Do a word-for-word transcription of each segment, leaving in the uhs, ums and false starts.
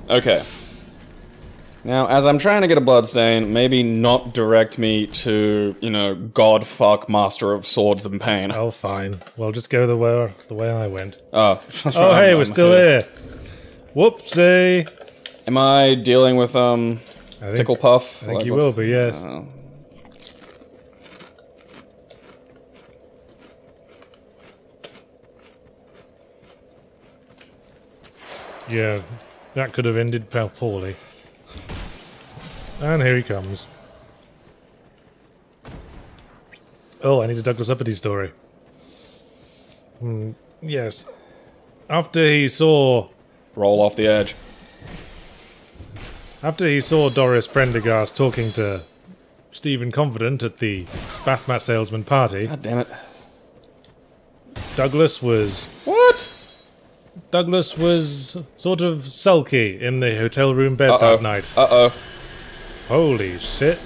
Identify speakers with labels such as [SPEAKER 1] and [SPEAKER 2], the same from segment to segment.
[SPEAKER 1] Okay. Now, as I'm trying to get a bloodstain, maybe not direct me to, you know, God fuck Master of Swords and Pain.
[SPEAKER 2] Oh, fine. Well, just go the way the way I went.
[SPEAKER 1] Oh.
[SPEAKER 2] Oh, hey, we're still here. Whoopsie.
[SPEAKER 1] Am I dealing with, um,
[SPEAKER 2] I think,
[SPEAKER 1] Tickle Puff?
[SPEAKER 2] I think
[SPEAKER 1] like,
[SPEAKER 2] you
[SPEAKER 1] what's-
[SPEAKER 2] will be, yes.
[SPEAKER 1] Uh,
[SPEAKER 2] Yeah, that could have ended poorly. And here he comes. Oh, I need a Douglas Uppity story. Hmm, yes. After he saw...
[SPEAKER 1] roll off the edge.
[SPEAKER 2] After he saw Doris Prendergast talking to Stephen Confident at the bath mat salesman party...
[SPEAKER 1] God damn it.
[SPEAKER 2] Douglas was...
[SPEAKER 1] What?
[SPEAKER 2] Douglas was sort of sulky in the hotel room bed
[SPEAKER 1] Uh-oh.
[SPEAKER 2] that night.
[SPEAKER 1] Uh-oh.
[SPEAKER 2] Holy shit.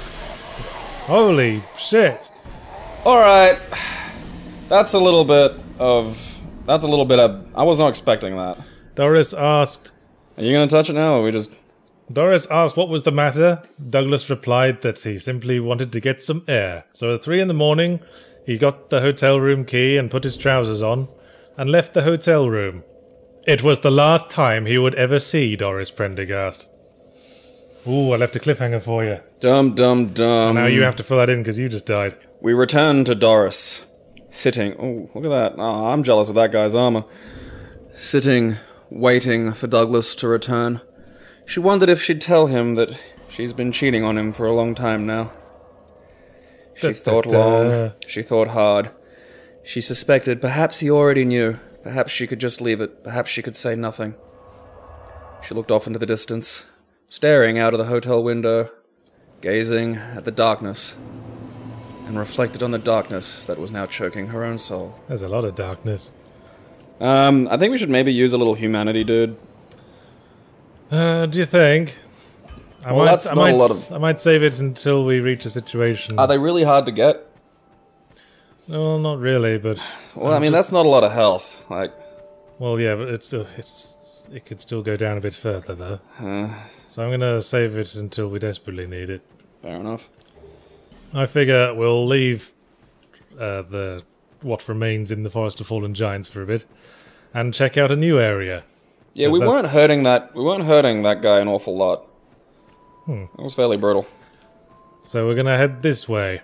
[SPEAKER 2] Holy shit.
[SPEAKER 1] Alright. That's a little bit of... That's a little bit of... I was not expecting that.
[SPEAKER 2] Doris asked...
[SPEAKER 1] Are you gonna touch it now, or we just...
[SPEAKER 2] Doris asked what was the matter. Douglas replied that he simply wanted to get some air. So at three in the morning, he got the hotel room key and put his trousers on, and left the hotel room. It was the last time he would ever see Doris Prendergast. Ooh, I left a cliffhanger for you.
[SPEAKER 1] Dum dum dum.
[SPEAKER 2] Now you have to fill that in because you just died.
[SPEAKER 1] We return to Doris. Sitting... Oh, look at that. Oh, I'm jealous of that guy's armor. Sitting, waiting for Douglas to return. She wondered if she'd tell him that she's been cheating on him for a long time now. She thought long. She thought hard. She suspected perhaps he already knew. Perhaps she could just leave it. Perhaps she could say nothing. She looked off into the distance, staring out of the hotel window, gazing at the darkness, and reflected on the darkness that was now choking her own soul.
[SPEAKER 2] There's a lot of darkness.
[SPEAKER 1] Um, I think we should maybe use a little humanity, dude.
[SPEAKER 2] Uh, do you think? I
[SPEAKER 1] Well,
[SPEAKER 2] might,
[SPEAKER 1] that's
[SPEAKER 2] I
[SPEAKER 1] not
[SPEAKER 2] might,
[SPEAKER 1] a lot of-
[SPEAKER 2] I might save it until we reach a situation.
[SPEAKER 1] Are they really hard to get?
[SPEAKER 2] No, not really, but...
[SPEAKER 1] Well, I mean, that's not a lot of health. Like,
[SPEAKER 2] Well, yeah, but it's still, it's, it could still go down a bit further, though.
[SPEAKER 1] uh,
[SPEAKER 2] So I'm gonna save it until we desperately need it.
[SPEAKER 1] fair enough.
[SPEAKER 2] I figure we'll leave uh, the what remains in the Forest of Fallen Giants for a bit, and check out a new area.
[SPEAKER 1] Yeah,
[SPEAKER 2] Is
[SPEAKER 1] we
[SPEAKER 2] that-
[SPEAKER 1] weren't hurting that. We weren't hurting that guy an awful lot.
[SPEAKER 2] Hmm.
[SPEAKER 1] It was fairly brutal.
[SPEAKER 2] So we're gonna head this way.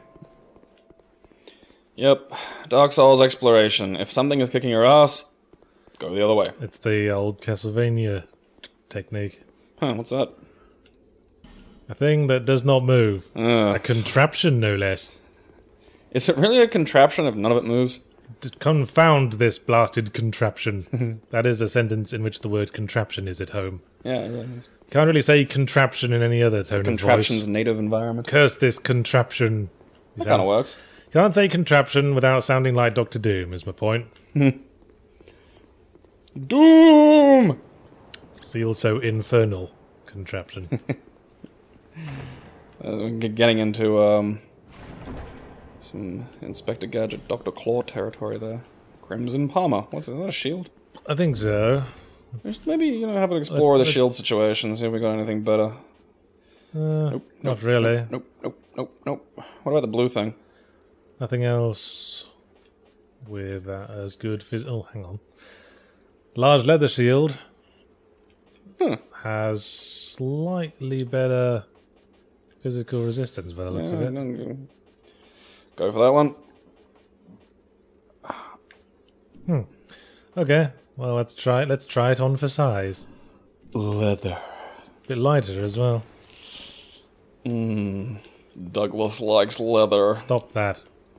[SPEAKER 1] Yep, Dark Souls exploration. If something is kicking your ass, go the other way.
[SPEAKER 2] It's the old Castlevania t- technique.
[SPEAKER 1] Huh? What's that?
[SPEAKER 2] A thing that does not move. A
[SPEAKER 1] Uh,
[SPEAKER 2] contraption, no less.
[SPEAKER 1] is it really a contraption if none of it moves?
[SPEAKER 2] D- Confound this blasted contraption. That is a sentence in which the word contraption is at home.
[SPEAKER 1] Yeah, it really is.
[SPEAKER 2] Can't really say contraption in any other tone of
[SPEAKER 1] Contraption's
[SPEAKER 2] voice.
[SPEAKER 1] native environment.
[SPEAKER 2] Curse this contraption.
[SPEAKER 1] That kind of works.
[SPEAKER 2] Can't say contraption without sounding like Doctor Doom, is my point.
[SPEAKER 1] Doom!
[SPEAKER 2] See also infernal contraption.
[SPEAKER 1] Uh, we're g- getting into um, some Inspector Gadget, Doctor Claw territory there. Crimson Palmer. What's that? Is that a shield?
[SPEAKER 2] I think so.
[SPEAKER 1] Just maybe, you know, have an explore the
[SPEAKER 2] let's-
[SPEAKER 1] shield situation, see if we got anything better.
[SPEAKER 2] Uh,
[SPEAKER 1] Nope,
[SPEAKER 2] not
[SPEAKER 1] nope,
[SPEAKER 2] really.
[SPEAKER 1] Nope, nope, nope, nope. What about the blue thing?
[SPEAKER 2] Nothing else with that as good phys- Oh, hang on. Large leather shield
[SPEAKER 1] Hmm.
[SPEAKER 2] has slightly better physical resistance by the looks
[SPEAKER 1] Yeah,
[SPEAKER 2] of it.
[SPEAKER 1] no, go- Go for that one.
[SPEAKER 2] Okay, well let's try it. Let's try it on for size.
[SPEAKER 1] Leather.
[SPEAKER 2] Bit lighter as well.
[SPEAKER 1] Mmm. Douglas likes leather.
[SPEAKER 2] Stop that.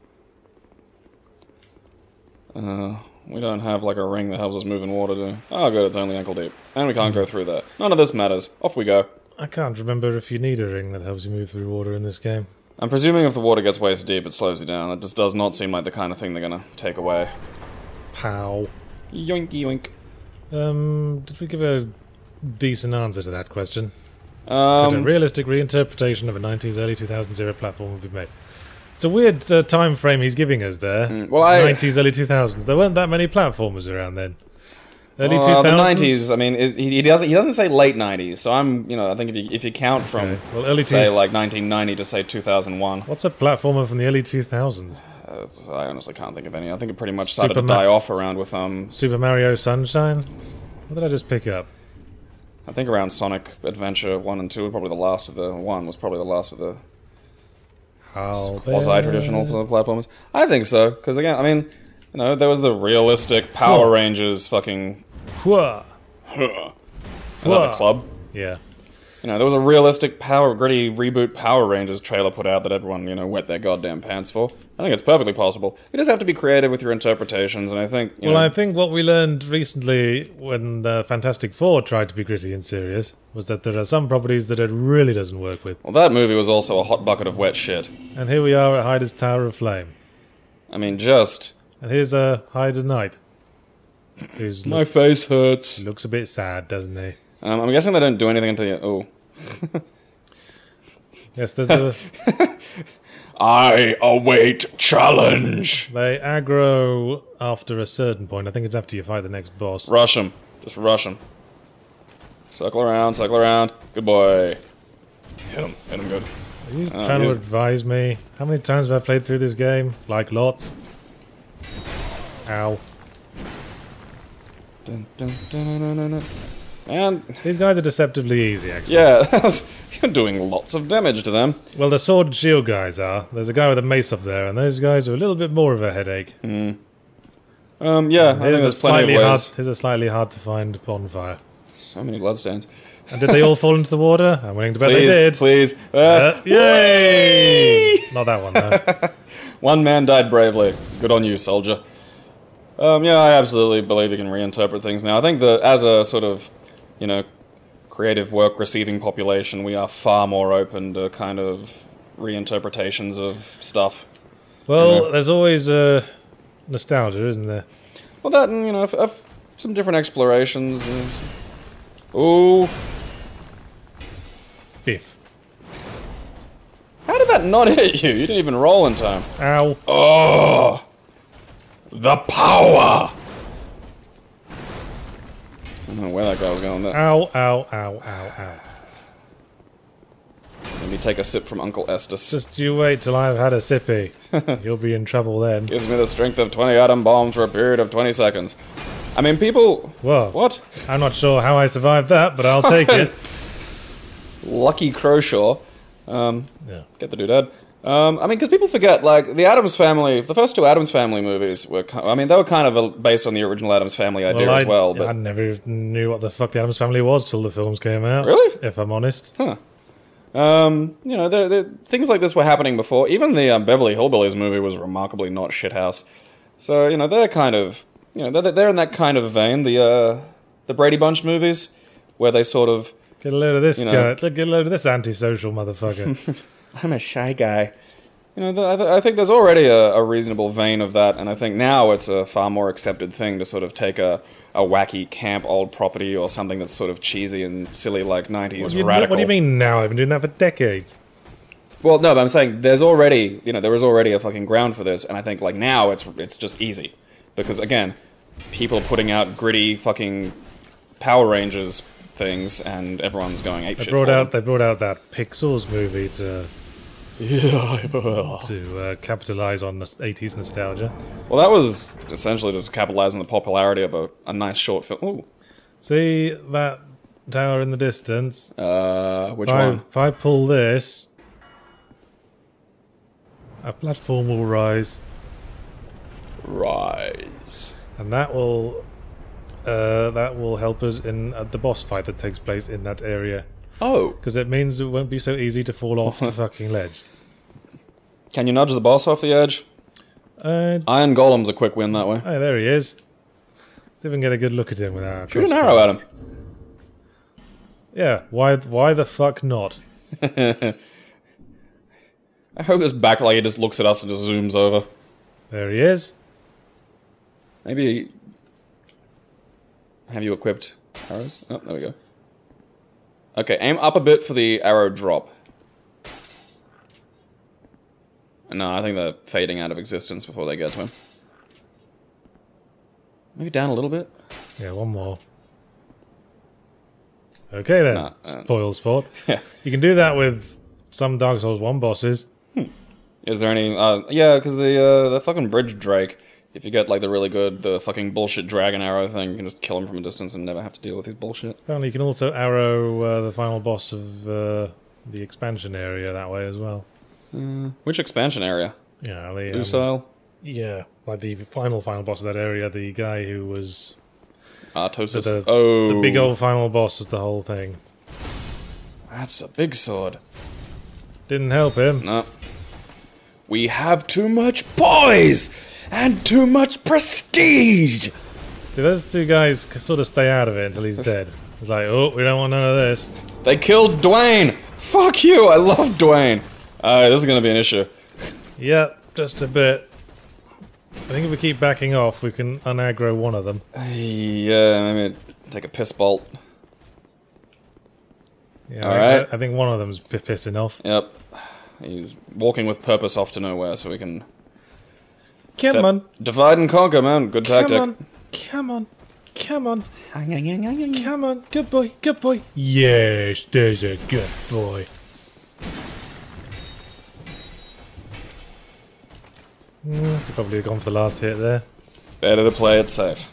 [SPEAKER 1] Uh, we don't have like a ring that helps us move in water, do we? Oh good, it's only ankle deep. And we can't go through that. None of this matters. Off we go.
[SPEAKER 2] I can't remember if you need a ring that helps you move through water in this game.
[SPEAKER 1] I'm presuming if the water gets waist deep, it slows you down. It just does not seem like the kind of thing they're gonna take away.
[SPEAKER 2] Pow.
[SPEAKER 1] Yoinky yoink.
[SPEAKER 2] Um, did we give a decent answer to that question? Could a
[SPEAKER 1] Um,
[SPEAKER 2] realistic reinterpretation of a nineties, early two thousands era platform would be made? It's a weird uh, time frame he's giving us there.
[SPEAKER 1] Mm, well, I-
[SPEAKER 2] nineties, early two thousands. There weren't that many platformers around then. Early
[SPEAKER 1] Uh,
[SPEAKER 2] two thousands?
[SPEAKER 1] the nineties. I mean, is, he, he doesn't. He doesn't say late nineties. So I'm, you know, I think if you if you count from
[SPEAKER 2] Okay. Well, early
[SPEAKER 1] say
[SPEAKER 2] two-
[SPEAKER 1] like nineteen ninety to say two thousand one,
[SPEAKER 2] What's a platformer from the early two thousands?
[SPEAKER 1] uh, I honestly can't think of any. I think it pretty much started
[SPEAKER 2] Super
[SPEAKER 1] to
[SPEAKER 2] Ma-
[SPEAKER 1] die off around with um.
[SPEAKER 2] Super Mario Sunshine? What did I just pick up?
[SPEAKER 1] I think around Sonic Adventure one and two were probably the last of the one was probably the last of the
[SPEAKER 2] How
[SPEAKER 1] quasi traditional platformers. I think so because again, I mean, you know, there was the realistic Power
[SPEAKER 2] Huh.
[SPEAKER 1] Rangers fucking.
[SPEAKER 2] Whoa.
[SPEAKER 1] Huh. Another
[SPEAKER 2] Whoa.
[SPEAKER 1] club.
[SPEAKER 2] Yeah.
[SPEAKER 1] You know, there was a realistic Power Gritty reboot Power Rangers trailer put out that everyone, you know, wet their goddamn pants for. I think it's perfectly possible. You just have to be creative with your interpretations, and I think, you
[SPEAKER 2] Well,
[SPEAKER 1] know,
[SPEAKER 2] I think what we learned recently when uh, Fantastic Four tried to be gritty and serious was that there are some properties that it really doesn't work with.
[SPEAKER 1] well, that movie was also a hot bucket of wet shit.
[SPEAKER 2] And here we are at Heide's Tower of Flame.
[SPEAKER 1] I mean, just
[SPEAKER 2] And here's a uh, Heide Knight. Who's
[SPEAKER 1] my
[SPEAKER 2] look,
[SPEAKER 1] face hurts.
[SPEAKER 2] looks a bit sad, doesn't he?
[SPEAKER 1] Um, I'm guessing they don't do anything until you. Oh,
[SPEAKER 2] Yes, there's a...
[SPEAKER 1] I await challenge.
[SPEAKER 2] They aggro after a certain point. I think it's after you fight the next boss.
[SPEAKER 1] Rush him, just rush him. Circle around, circle around. Good boy. Hit him, hit him good.
[SPEAKER 2] Are you
[SPEAKER 1] Uh,
[SPEAKER 2] trying to
[SPEAKER 1] he's-
[SPEAKER 2] advise me? How many times have I played through this game? Like lots. Ow.
[SPEAKER 1] Dun, dun, dun, dun, dun, dun. And
[SPEAKER 2] These guys are deceptively easy, actually.
[SPEAKER 1] yeah, you're doing lots of damage to them.
[SPEAKER 2] Well, the sword and shield guys are. There's a guy with a mace up there, and those guys are a little bit more of a headache.
[SPEAKER 1] Um, yeah, I think
[SPEAKER 2] Here's a
[SPEAKER 1] there's plenty
[SPEAKER 2] slightly
[SPEAKER 1] of
[SPEAKER 2] hard.
[SPEAKER 1] ways.
[SPEAKER 2] Here's a slightly hard to find bonfire.
[SPEAKER 1] So many bloodstains.
[SPEAKER 2] And did they all fall into the water? I'm willing to bet
[SPEAKER 1] Please,
[SPEAKER 2] they did.
[SPEAKER 1] please. Uh,
[SPEAKER 2] Uh, yay! Not that one though.
[SPEAKER 1] One man died bravely. Good on you, soldier. Um, yeah, I absolutely believe you can reinterpret things now. I think that as a sort of, you know, creative work receiving population, we are far more open to kind of reinterpretations of stuff.
[SPEAKER 2] Well,
[SPEAKER 1] Yeah.
[SPEAKER 2] there's always uh, nostalgia, isn't there?
[SPEAKER 1] Well, that and, you know, f- f- some different explorations. Uh, ooh.
[SPEAKER 2] Biff.
[SPEAKER 1] How did that not hit you? You didn't even roll in time.
[SPEAKER 2] Ow.
[SPEAKER 1] Oh, the power! I don't know where that guy was going there.
[SPEAKER 2] Ow, ow, ow, ow, ow.
[SPEAKER 1] Let me take a sip from Uncle Estes.
[SPEAKER 2] Just you wait till I've had a sippy. You'll be in trouble then.
[SPEAKER 1] Gives me the strength of twenty atom bombs for a period of twenty seconds. I mean, people...
[SPEAKER 2] Whoa.
[SPEAKER 1] What?
[SPEAKER 2] I'm not sure how I survived that, but I'll take it.
[SPEAKER 1] Lucky Croshaw. Um,
[SPEAKER 2] Yeah.
[SPEAKER 1] get the doodad. Um, I mean, because people forget, like, the Addams Family, the first two Addams Family movies were, ki- I mean, they were kind of uh, based on the original Addams Family idea
[SPEAKER 2] I,
[SPEAKER 1] as well, but...
[SPEAKER 2] I never knew what the fuck the Addams Family was till the films came out.
[SPEAKER 1] Really?
[SPEAKER 2] If I'm honest.
[SPEAKER 1] Huh. Um, you know, there, there, things like this were happening before. Even the um, Beverly Hillbillies movie was remarkably not shithouse. So, you know, they're kind of, you know, they're, they're in that kind of vein. The, uh, the Brady Bunch movies, where they sort of...
[SPEAKER 2] Get a load of this
[SPEAKER 1] You know.
[SPEAKER 2] guy. Look, get a load of this antisocial motherfucker.
[SPEAKER 1] I'm a shy guy. You know, th- I, th- I think there's already a, a reasonable vein of that, and I think now it's a far more accepted thing to sort of take a, a wacky camp old property or something that's sort of cheesy and silly like nineties
[SPEAKER 2] what, do you,
[SPEAKER 1] radical.
[SPEAKER 2] what do you mean now? I've been doing that for decades.
[SPEAKER 1] Well, no, but I'm saying there's already, you know, there was already a fucking ground for this, and I think like now it's it's just easy because again, people are putting out gritty fucking Power Rangers things, and everyone's going ape
[SPEAKER 2] They
[SPEAKER 1] shit.
[SPEAKER 2] brought
[SPEAKER 1] for
[SPEAKER 2] out
[SPEAKER 1] them.
[SPEAKER 2] they brought out that Pixels movie to
[SPEAKER 1] Yeah.
[SPEAKER 2] to uh, capitalize on the eighties nostalgia.
[SPEAKER 1] Well, that was essentially just capitalizing the popularity of a, a nice short film. Ooh.
[SPEAKER 2] See that tower in the distance?
[SPEAKER 1] Uh, which
[SPEAKER 2] If I,
[SPEAKER 1] one?
[SPEAKER 2] if I pull this, a platform will rise,
[SPEAKER 1] Rise.
[SPEAKER 2] and that will uh, that will help us in uh, the boss fight that takes place in that area.
[SPEAKER 1] Oh.
[SPEAKER 2] Because it means it won't be so easy to fall off the fucking ledge.
[SPEAKER 1] Can you nudge the boss off the edge?
[SPEAKER 2] Uh,
[SPEAKER 1] Iron Golem's a quick win that way.
[SPEAKER 2] hey, there he is. Let's even get a good look at him without.
[SPEAKER 1] Shoot an arrow at him.
[SPEAKER 2] Yeah, why? Why the fuck not?
[SPEAKER 1] I hope this back like he just looks at us and just zooms over.
[SPEAKER 2] There he is.
[SPEAKER 1] Maybe. Have you equipped arrows? Oh, there we go. Okay, aim up a bit for the arrow drop. No, I think they're fading out of existence before they get to him. Maybe down a little bit?
[SPEAKER 2] Yeah, one more. Okay then,
[SPEAKER 1] Nah, uh,
[SPEAKER 2] spoil sport.
[SPEAKER 1] Yeah.
[SPEAKER 2] You can do that with some Dark Souls one bosses.
[SPEAKER 1] Is there any... Uh, yeah, because the, uh, the fucking Bridge Drake, if you get, like, the really good, the fucking bullshit dragon arrow thing, you can just kill him from a distance and never have to deal with his bullshit.
[SPEAKER 2] Apparently you can also arrow uh, the final boss of uh, the expansion area that way as well.
[SPEAKER 1] Uh, which expansion area?
[SPEAKER 2] Yeah, the... Um,
[SPEAKER 1] Usail?
[SPEAKER 2] yeah, like the final, final boss of that area, the guy who was...
[SPEAKER 1] Artosis?
[SPEAKER 2] The,
[SPEAKER 1] oh.
[SPEAKER 2] the big old final boss of the whole thing.
[SPEAKER 1] That's a big sword.
[SPEAKER 2] Didn't help him.
[SPEAKER 1] No. We have too much poise and too much prestige.
[SPEAKER 2] See, those two guys sort of stay out of it until he's dead. It's like, oh, we don't want none of this.
[SPEAKER 1] They killed Dwayne. Fuck you. I love Dwayne. Uh, this is gonna be an issue.
[SPEAKER 2] Yep, just a bit. I think if we keep backing off, we can unaggro one of them.
[SPEAKER 1] Yeah, maybe take a piss bolt.
[SPEAKER 2] Yeah,
[SPEAKER 1] All
[SPEAKER 2] I,
[SPEAKER 1] right.
[SPEAKER 2] I, I think one of them's p pissing off.
[SPEAKER 1] Yep. He's walking with purpose off to nowhere, so we can...
[SPEAKER 2] Come
[SPEAKER 1] set-
[SPEAKER 2] on.
[SPEAKER 1] Divide and conquer, man. Good tactic.
[SPEAKER 2] Come on. Come on. Come on. Come on. Good boy. Good boy. Yes, there's a good boy. Mm, could probably have gone for the last hit there.
[SPEAKER 1] Better to play it safe.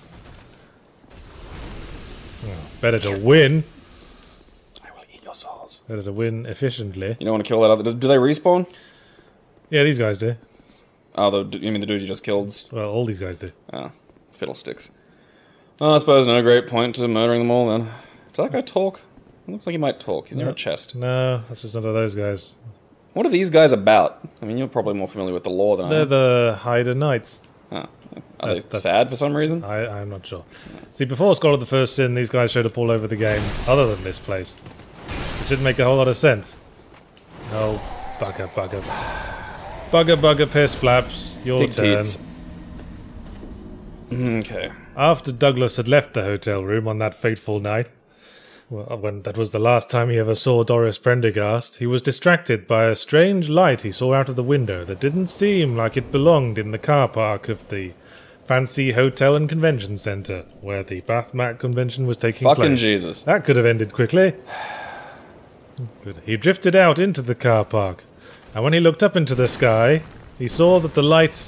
[SPEAKER 2] Oh, better to win.
[SPEAKER 1] I will eat your souls.
[SPEAKER 2] Better to win efficiently.
[SPEAKER 1] You don't want to kill that other... Do they respawn?
[SPEAKER 2] Yeah, these guys do.
[SPEAKER 1] Oh, the, you mean the dude you just killed?
[SPEAKER 2] Well, all these guys do.
[SPEAKER 1] Oh, fiddlesticks. Well, I suppose no great point to murdering them all, then. Does that guy talk? It looks like he might talk. He's near a chest.
[SPEAKER 2] No, that's just none of those guys.
[SPEAKER 1] What are these guys about? I mean, you're probably more familiar with the lore than I
[SPEAKER 2] They're
[SPEAKER 1] am.
[SPEAKER 2] the Heide Knights.
[SPEAKER 1] Oh. Are
[SPEAKER 2] That-
[SPEAKER 1] they
[SPEAKER 2] that-
[SPEAKER 1] sad for some reason?
[SPEAKER 2] I, I'm not sure. See, before Scholar of the First Sin, these guys showed up all over the game, other than this place. It didn't make a whole lot of sense. Oh, bugger, bugger. Bugger, bugger, piss flaps. Your
[SPEAKER 1] Big
[SPEAKER 2] turn.
[SPEAKER 1] teats. Okay.
[SPEAKER 2] After Douglas had left the hotel room on that fateful night, well, when that was the last time he ever saw Doris Prendergast, he was distracted by a strange light he saw out of the window that didn't seem like it belonged in the car park of the fancy hotel and convention centre, where the Bathmat convention was taking place.
[SPEAKER 1] Fucking Jesus.
[SPEAKER 2] That could have ended quickly. Good. He drifted out into the car park, and when he looked up into the sky, he saw that the light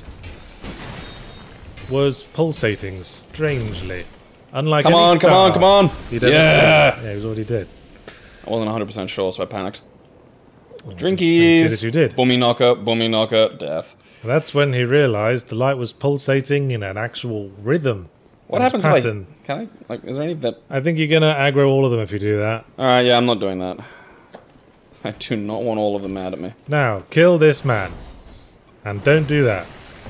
[SPEAKER 2] was pulsating strangely. Unlike
[SPEAKER 1] Come
[SPEAKER 2] any
[SPEAKER 1] on, come
[SPEAKER 2] star
[SPEAKER 1] on, come on!
[SPEAKER 2] he'd ever
[SPEAKER 1] Yeah!
[SPEAKER 2] seen. Yeah, he was already dead.
[SPEAKER 1] I wasn't one hundred percent sure, so I panicked.
[SPEAKER 2] See
[SPEAKER 1] Drinkies!
[SPEAKER 2] that you did.
[SPEAKER 1] Boomy knocker, boomy knocker, death.
[SPEAKER 2] And that's when he realised the light was pulsating in an actual rhythm.
[SPEAKER 1] What
[SPEAKER 2] and
[SPEAKER 1] happens
[SPEAKER 2] pattern.
[SPEAKER 1] if I... Can I... Like, is there any... That...
[SPEAKER 2] I think you're gonna aggro all of them if you do that.
[SPEAKER 1] Alright, yeah, I'm not doing that. I do not want all of them mad at me.
[SPEAKER 2] Now, kill this man. And don't do that.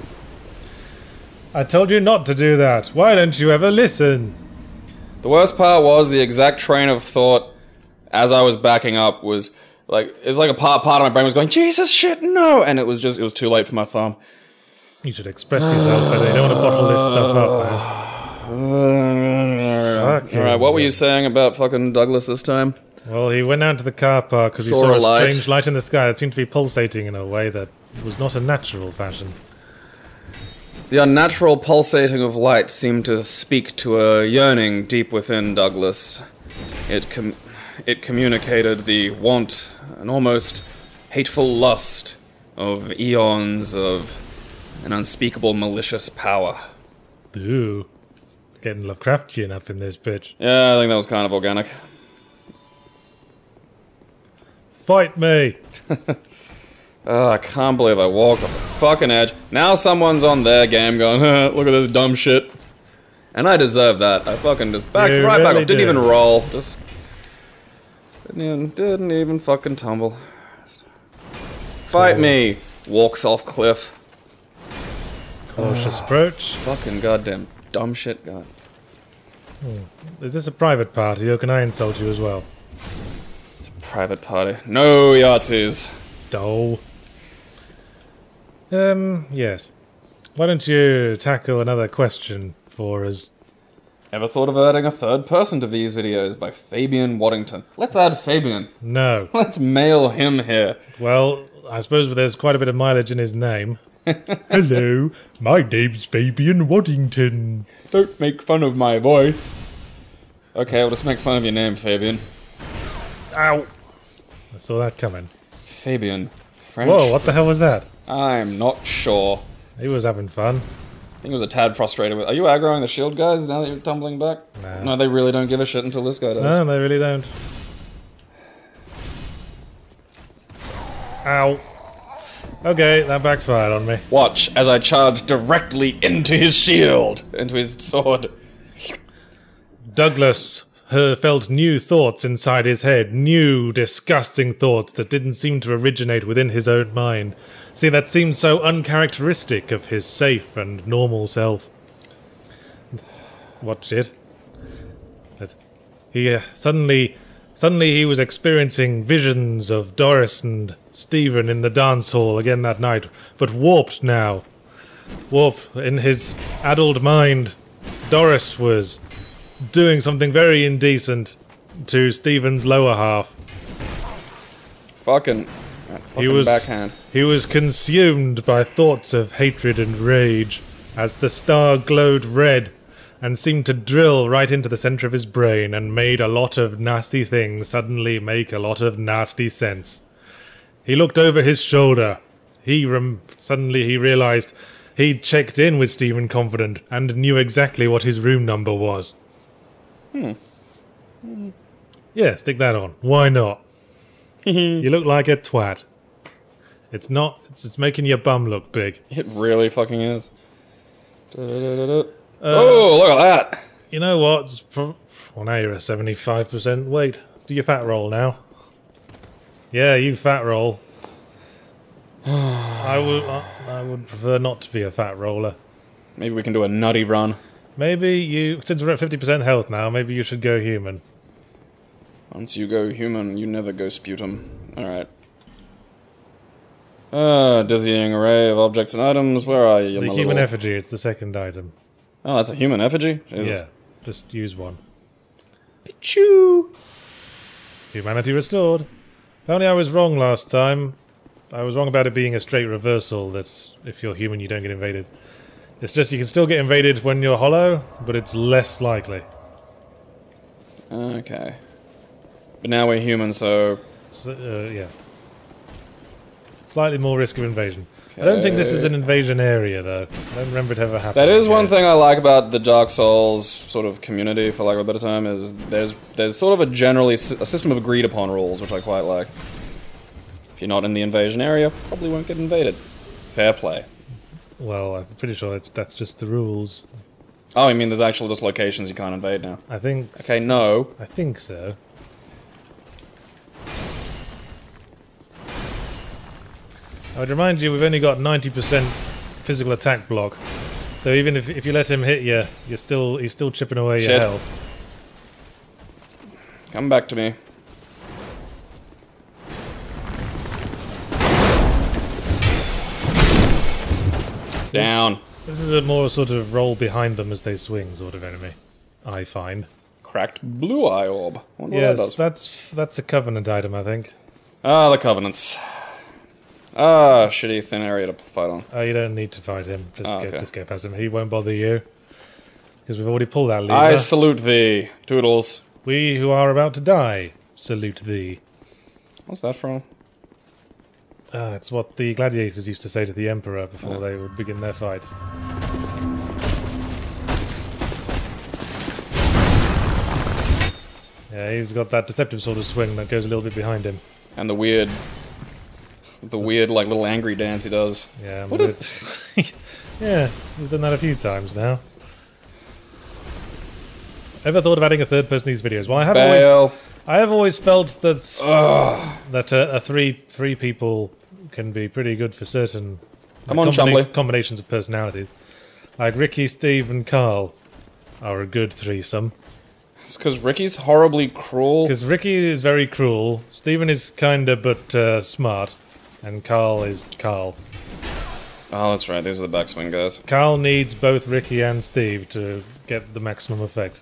[SPEAKER 2] I told you not to do that. Why don't you ever listen?
[SPEAKER 1] The worst part was the exact train of thought as I was backing up was like, it was like a part, part of my brain was going, Jesus shit, no! And it was just, it was too late for my thumb.
[SPEAKER 2] You should express yourself better. You don't want to bottle this stuff up, man. Fucking
[SPEAKER 1] Alright, what were you
[SPEAKER 2] hell.
[SPEAKER 1] saying about fucking Douglas this time?
[SPEAKER 2] Well, he went down to the car park because he
[SPEAKER 1] Saw
[SPEAKER 2] saw
[SPEAKER 1] a
[SPEAKER 2] a
[SPEAKER 1] light.
[SPEAKER 2] strange light in the sky that seemed to be pulsating in a way that was not a natural fashion.
[SPEAKER 1] The unnatural pulsating of light seemed to speak to a yearning deep within Douglas. It com- it communicated the want, an almost hateful lust of eons of an unspeakable malicious power.
[SPEAKER 2] Ooh. Getting Lovecraftian up in this bitch.
[SPEAKER 1] Yeah, I think that was kind of organic.
[SPEAKER 2] Fight me!
[SPEAKER 1] Oh, I can't believe I walked off the fucking edge. Now someone's on their game going, huh, look at this dumb shit. And I deserve that. I fucking just backed
[SPEAKER 2] You
[SPEAKER 1] right back
[SPEAKER 2] really
[SPEAKER 1] up. Didn't
[SPEAKER 2] do.
[SPEAKER 1] even roll. Just didn't even, didn't even fucking tumble. Fight
[SPEAKER 2] Cool.
[SPEAKER 1] me. Walks off cliff.
[SPEAKER 2] Cautious approach.
[SPEAKER 1] Fucking goddamn dumb shit, God.
[SPEAKER 2] Is this a private party or can I insult you as well?
[SPEAKER 1] It's a private party. No Yahtzees.
[SPEAKER 2] Dole. Um, yes. Why don't you tackle another question for us?
[SPEAKER 1] Ever thought of adding a third person to these videos by Fabian Waddington? Let's add Fabian.
[SPEAKER 2] No.
[SPEAKER 1] Let's mail him here.
[SPEAKER 2] Well, I suppose there's quite a bit of mileage in his name. Hello, my name's Fabian Waddington.
[SPEAKER 1] Don't make fun of my voice. Okay, I'll just make fun of your name, Fabian.
[SPEAKER 2] Ow! I saw that coming.
[SPEAKER 1] Fabian. French.
[SPEAKER 2] Whoa, what the hell was that?
[SPEAKER 1] I'm not sure.
[SPEAKER 2] He was having fun.
[SPEAKER 1] I think he was a tad frustrated with. Are you aggroing the shield guys now that you're tumbling back?
[SPEAKER 2] Nah.
[SPEAKER 1] No, they really don't give a shit until this guy does.
[SPEAKER 2] No, they really don't. Ow. Okay, that backfired on me.
[SPEAKER 1] Watch as I charge directly into his shield, into his sword.
[SPEAKER 2] Douglas uh, felt new thoughts inside his head, new, disgusting thoughts that didn't seem to originate within his own mind. See, that seemed so uncharacteristic of his safe and normal self. What shit? That he uh, suddenly, suddenly he was experiencing visions of Doris and Stephen in the dance hall again that night, but warped now. Warp in his addled mind. Doris was doing something very indecent to Stephen's lower half.
[SPEAKER 1] Fucking, that fucking
[SPEAKER 2] He was
[SPEAKER 1] backhand.
[SPEAKER 2] he was consumed by thoughts of hatred and rage as the star glowed red and seemed to drill right into the center of his brain and made a lot of nasty things suddenly make a lot of nasty sense. He looked over his shoulder. He rem- suddenly he realized he'd checked in with Stephen Confident and knew exactly what his room number was.
[SPEAKER 1] Hmm.
[SPEAKER 2] Yeah, stick that on. Why not? You look like a twat. It's not. It's, it's making your bum look big.
[SPEAKER 1] It really fucking is. Da-da-da-da. Uh, oh, look at that!
[SPEAKER 2] You know what? It's pro- well, now you're at seventy-five percent weight. Do your fat roll now. Yeah, you fat roll. I would. I, I would prefer not to be a fat roller.
[SPEAKER 1] Maybe we can do a nutty run.
[SPEAKER 2] Maybe you, since we're at fifty percent health now, maybe you should go human.
[SPEAKER 1] Once you go human, you never go sputum. Alright. Ah, dizzying array of objects and items. Where are you,
[SPEAKER 2] The
[SPEAKER 1] my
[SPEAKER 2] human
[SPEAKER 1] little...
[SPEAKER 2] effigy, it's the second item.
[SPEAKER 1] Oh, that's a human effigy? Jesus.
[SPEAKER 2] Yeah, just use one.
[SPEAKER 1] Choo!
[SPEAKER 2] Humanity restored. If only I was wrong last time. I was wrong about it being a straight reversal, that if you're human you don't get invaded. It's just you can still get invaded when you're hollow, but it's less likely.
[SPEAKER 1] Okay. But now we're human, so...
[SPEAKER 2] So, uh, yeah. Slightly more risk of invasion. I don't think this is an invasion area, though. I don't remember it ever happening.
[SPEAKER 1] That is one
[SPEAKER 2] yet.
[SPEAKER 1] thing I like about the Dark Souls sort of community, for lack of a better term, is there's there's sort of a generally s- a system of agreed upon rules, which I quite like. If you're not in the invasion area, probably won't get invaded. Fair play.
[SPEAKER 2] Well, I'm pretty sure it's, that's just the rules.
[SPEAKER 1] Oh, you mean there's actual just locations you can't invade now?
[SPEAKER 2] I think...
[SPEAKER 1] Okay, no.
[SPEAKER 2] I think so. I would remind you, we've only got ninety percent physical attack block. So even if, if you let him hit you, you're still he's still chipping away
[SPEAKER 1] Shit.
[SPEAKER 2] your health.
[SPEAKER 1] Come back to me. Down.
[SPEAKER 2] This is a more sort of roll behind them as they swing sort of enemy, I find.
[SPEAKER 1] Cracked blue eye orb. Wonder what that
[SPEAKER 2] Yes,
[SPEAKER 1] does.
[SPEAKER 2] that's that's a covenant item, I think.
[SPEAKER 1] Ah, the covenants. Ah, shitty thin area to fight on.
[SPEAKER 2] Oh, you don't need to fight him. Just
[SPEAKER 1] Oh,
[SPEAKER 2] get
[SPEAKER 1] okay.
[SPEAKER 2] just get past him. He won't bother you because we've already pulled that lever.
[SPEAKER 1] I salute thee, Toodles.
[SPEAKER 2] We who are about to die salute thee.
[SPEAKER 1] What's that from?
[SPEAKER 2] Ah, it's what the gladiators used to say to the emperor before
[SPEAKER 1] Oh.
[SPEAKER 2] they would begin their fight. Yeah, he's got that deceptive sort of swing that goes a little bit behind him.
[SPEAKER 1] And the weird, the weird like little angry dance he does.
[SPEAKER 2] Yeah,
[SPEAKER 1] What
[SPEAKER 2] but
[SPEAKER 1] a-
[SPEAKER 2] it- yeah, he's done that a few times now. Ever thought of adding a third person to these videos? Well, I have always,
[SPEAKER 1] Bail.
[SPEAKER 2] I have always felt that
[SPEAKER 1] Ugh.
[SPEAKER 2] that a, a three three people can be pretty good for certain
[SPEAKER 1] Come on,
[SPEAKER 2] combina-
[SPEAKER 1] Chumbly.
[SPEAKER 2] combinations of personalities. Like Ricky, Steve, and Carl are a good threesome.
[SPEAKER 1] It's because Ricky's horribly cruel.
[SPEAKER 2] Because Ricky is very cruel, Stephen is kinda but uh, smart, and Carl is Carl.
[SPEAKER 1] Oh, that's right. These are the backswing guys.
[SPEAKER 2] Carl needs both Ricky and Steve to get the maximum effect.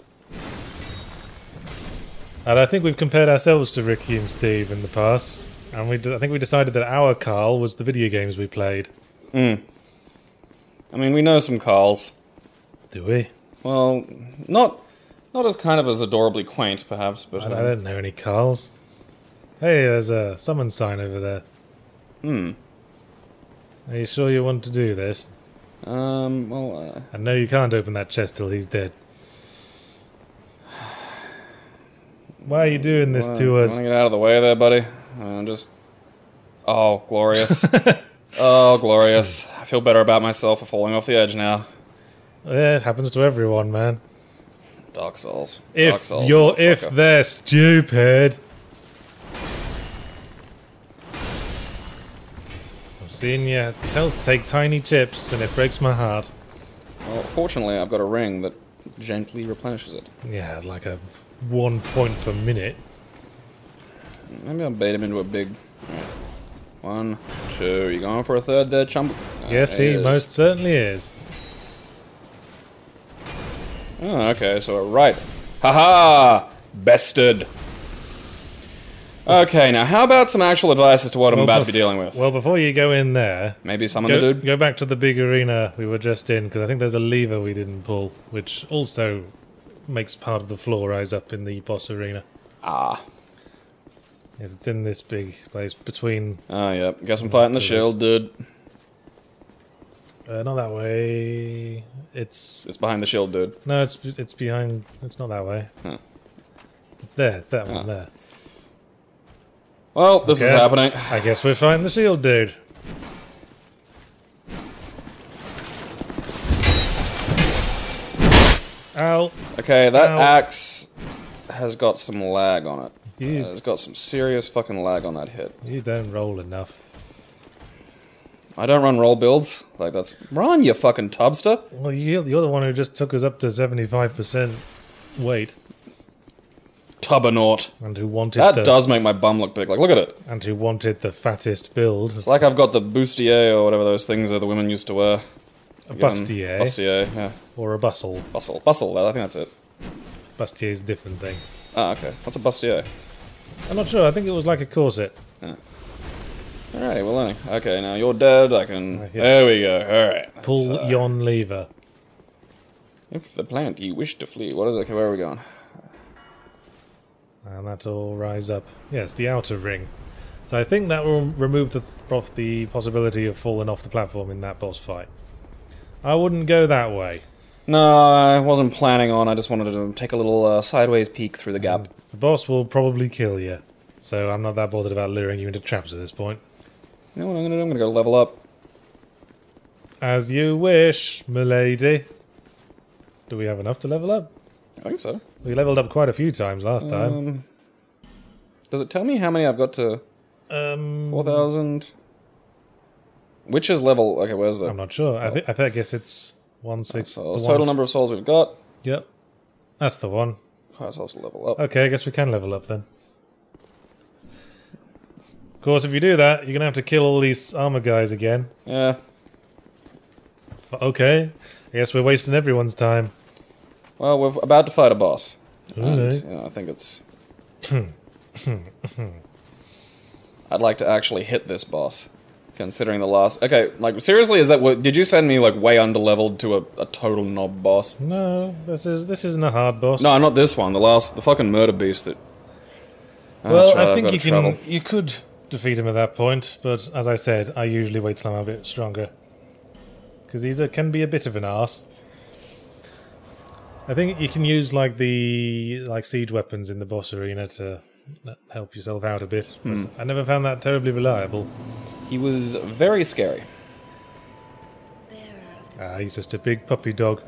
[SPEAKER 2] And I think we've compared ourselves to Ricky and Steve in the past. And we, d I think we decided that our Carl was the video games we played.
[SPEAKER 1] Hmm. I mean, we know some Carls.
[SPEAKER 2] Do we?
[SPEAKER 1] Well, not not as kind of as adorably quaint, perhaps, but...
[SPEAKER 2] I,
[SPEAKER 1] Um,
[SPEAKER 2] I don't know any Carls. Hey, there's a summon sign over there.
[SPEAKER 1] Hmm.
[SPEAKER 2] Are you sure you want to do this?
[SPEAKER 1] Um, well... Uh,
[SPEAKER 2] I know you can't open that chest till he's dead. Why are you doing this
[SPEAKER 1] wanna,
[SPEAKER 2] to us?
[SPEAKER 1] Want to get out of the way there, buddy? Uh, just... Oh, glorious. Oh, glorious. I feel better about myself for falling off the edge now.
[SPEAKER 2] Yeah, it happens to everyone, man.
[SPEAKER 1] Dark Souls.
[SPEAKER 2] If
[SPEAKER 1] Dark Souls,
[SPEAKER 2] you're, if
[SPEAKER 1] motherfucker.
[SPEAKER 2] they're stupid. I've seen you tell to take tiny chips, and it breaks my heart.
[SPEAKER 1] Well, fortunately, I've got a ring that gently replenishes it.
[SPEAKER 2] Yeah, like a one point per minute.
[SPEAKER 1] Maybe I'll bait him into a big... Right. One, two... You going for a third there, chump? Uh,
[SPEAKER 2] Yes, he
[SPEAKER 1] is.
[SPEAKER 2] most certainly is.
[SPEAKER 1] Oh, okay, so right. Haha! Bested! Okay, now how about some actual advice as to what I'm
[SPEAKER 2] Well,
[SPEAKER 1] about to
[SPEAKER 2] bef-
[SPEAKER 1] be dealing with?
[SPEAKER 2] Well, before you go in there,
[SPEAKER 1] Maybe summon
[SPEAKER 2] go,
[SPEAKER 1] the dude?
[SPEAKER 2] go back to the big arena we were just in, because I think there's a lever we didn't pull, which also makes part of the floor rise up in the boss arena.
[SPEAKER 1] Ah.
[SPEAKER 2] Yes, it's in this big place between...
[SPEAKER 1] Oh, yeah. Guess I'm fighting the
[SPEAKER 2] There it
[SPEAKER 1] shield, dude.
[SPEAKER 2] Uh, not that way. It's...
[SPEAKER 1] It's behind the shield, dude.
[SPEAKER 2] No, it's it's behind... It's not that way.
[SPEAKER 1] Huh.
[SPEAKER 2] It's there, that
[SPEAKER 1] Ah.
[SPEAKER 2] one there.
[SPEAKER 1] Well, this is
[SPEAKER 2] Okay.
[SPEAKER 1] happening.
[SPEAKER 2] I guess we're fighting the shield dude. Ow.
[SPEAKER 1] Okay, that
[SPEAKER 2] Ow.
[SPEAKER 1] axe has got some lag on it.
[SPEAKER 2] You,
[SPEAKER 1] Uh, it's got some serious fucking lag on that hit.
[SPEAKER 2] you don't roll enough.
[SPEAKER 1] I don't run roll builds. Like, that's... Run, you fucking tubster!
[SPEAKER 2] Well, you, you're the one who just took us up to seventy-five percent weight.
[SPEAKER 1] Tubbernaut.
[SPEAKER 2] And who wanted
[SPEAKER 1] That
[SPEAKER 2] the,
[SPEAKER 1] does make my bum look big. Like, look at it.
[SPEAKER 2] And who wanted the fattest build.
[SPEAKER 1] It's like I've got the bustier or whatever those things are the women used to wear.
[SPEAKER 2] A
[SPEAKER 1] Given-
[SPEAKER 2] bustier.
[SPEAKER 1] Bustier, yeah.
[SPEAKER 2] Or a bustle.
[SPEAKER 1] Bustle. Bustle, I think that's it.
[SPEAKER 2] Bustier's a different thing.
[SPEAKER 1] Ah, okay. What's a bustier?
[SPEAKER 2] I'm not sure, I think it was like a corset.
[SPEAKER 1] Alright, we're learning. Okay, now you're dead, I can...
[SPEAKER 2] Uh, yeah.
[SPEAKER 1] There we go, alright.
[SPEAKER 2] Pull
[SPEAKER 1] That's, uh,
[SPEAKER 2] yon lever.
[SPEAKER 1] If the plant you wish to flee, what is it? Okay, where are we going?
[SPEAKER 2] And that'll rise up. Yes, the outer ring. So I think that will remove the, off the possibility of falling off the platform in that boss fight. I wouldn't go that way.
[SPEAKER 1] No, I wasn't planning on. I just wanted to take a little uh, sideways peek through the gap.
[SPEAKER 2] The boss will probably kill you. So I'm not that bothered about luring you into traps at this point.
[SPEAKER 1] You know what I'm gonna do? I'm gonna go level up.
[SPEAKER 2] As you wish, milady. Do we have enough to level up?
[SPEAKER 1] I think so.
[SPEAKER 2] We leveled up quite a few times last time.
[SPEAKER 1] Um, does it tell me how many I've got to...
[SPEAKER 2] Um,
[SPEAKER 1] four thousand? Which is level... Okay, where's the...
[SPEAKER 2] I'm not sure. I, th I, th I guess it's one six.
[SPEAKER 1] souls. Total number of souls we've got.
[SPEAKER 2] Yep, that's the one.
[SPEAKER 1] That's also level up.
[SPEAKER 2] Okay, I guess we can level up then. Of course, if you do that, you're gonna have to kill all these armor guys again.
[SPEAKER 1] Yeah.
[SPEAKER 2] F okay, I guess we're wasting everyone's time.
[SPEAKER 1] Well, we're about to fight a boss. And,
[SPEAKER 2] Alright.
[SPEAKER 1] you know, I think it's... I'd like to actually hit this boss. Considering the last... Okay, like, seriously, is that what... Did you send me, like, way under-leveled to a, a total knob boss?
[SPEAKER 2] No, this is this isn't a hard boss.
[SPEAKER 1] No, not this one. The last... The fucking murder beast that... Oh,
[SPEAKER 2] well,
[SPEAKER 1] that's right,
[SPEAKER 2] I
[SPEAKER 1] I've
[SPEAKER 2] think
[SPEAKER 1] got
[SPEAKER 2] you
[SPEAKER 1] to
[SPEAKER 2] can.
[SPEAKER 1] travel.
[SPEAKER 2] You could defeat him at that point, but as I said, I usually wait till I'm a bit stronger because he's a, can be a bit of an arse. I think you can use like the like siege weapons in the boss arena to help yourself out a bit. But
[SPEAKER 1] Hmm.
[SPEAKER 2] I never found that terribly reliable.
[SPEAKER 1] He was very scary.
[SPEAKER 2] Ah, he's just a big puppy dog.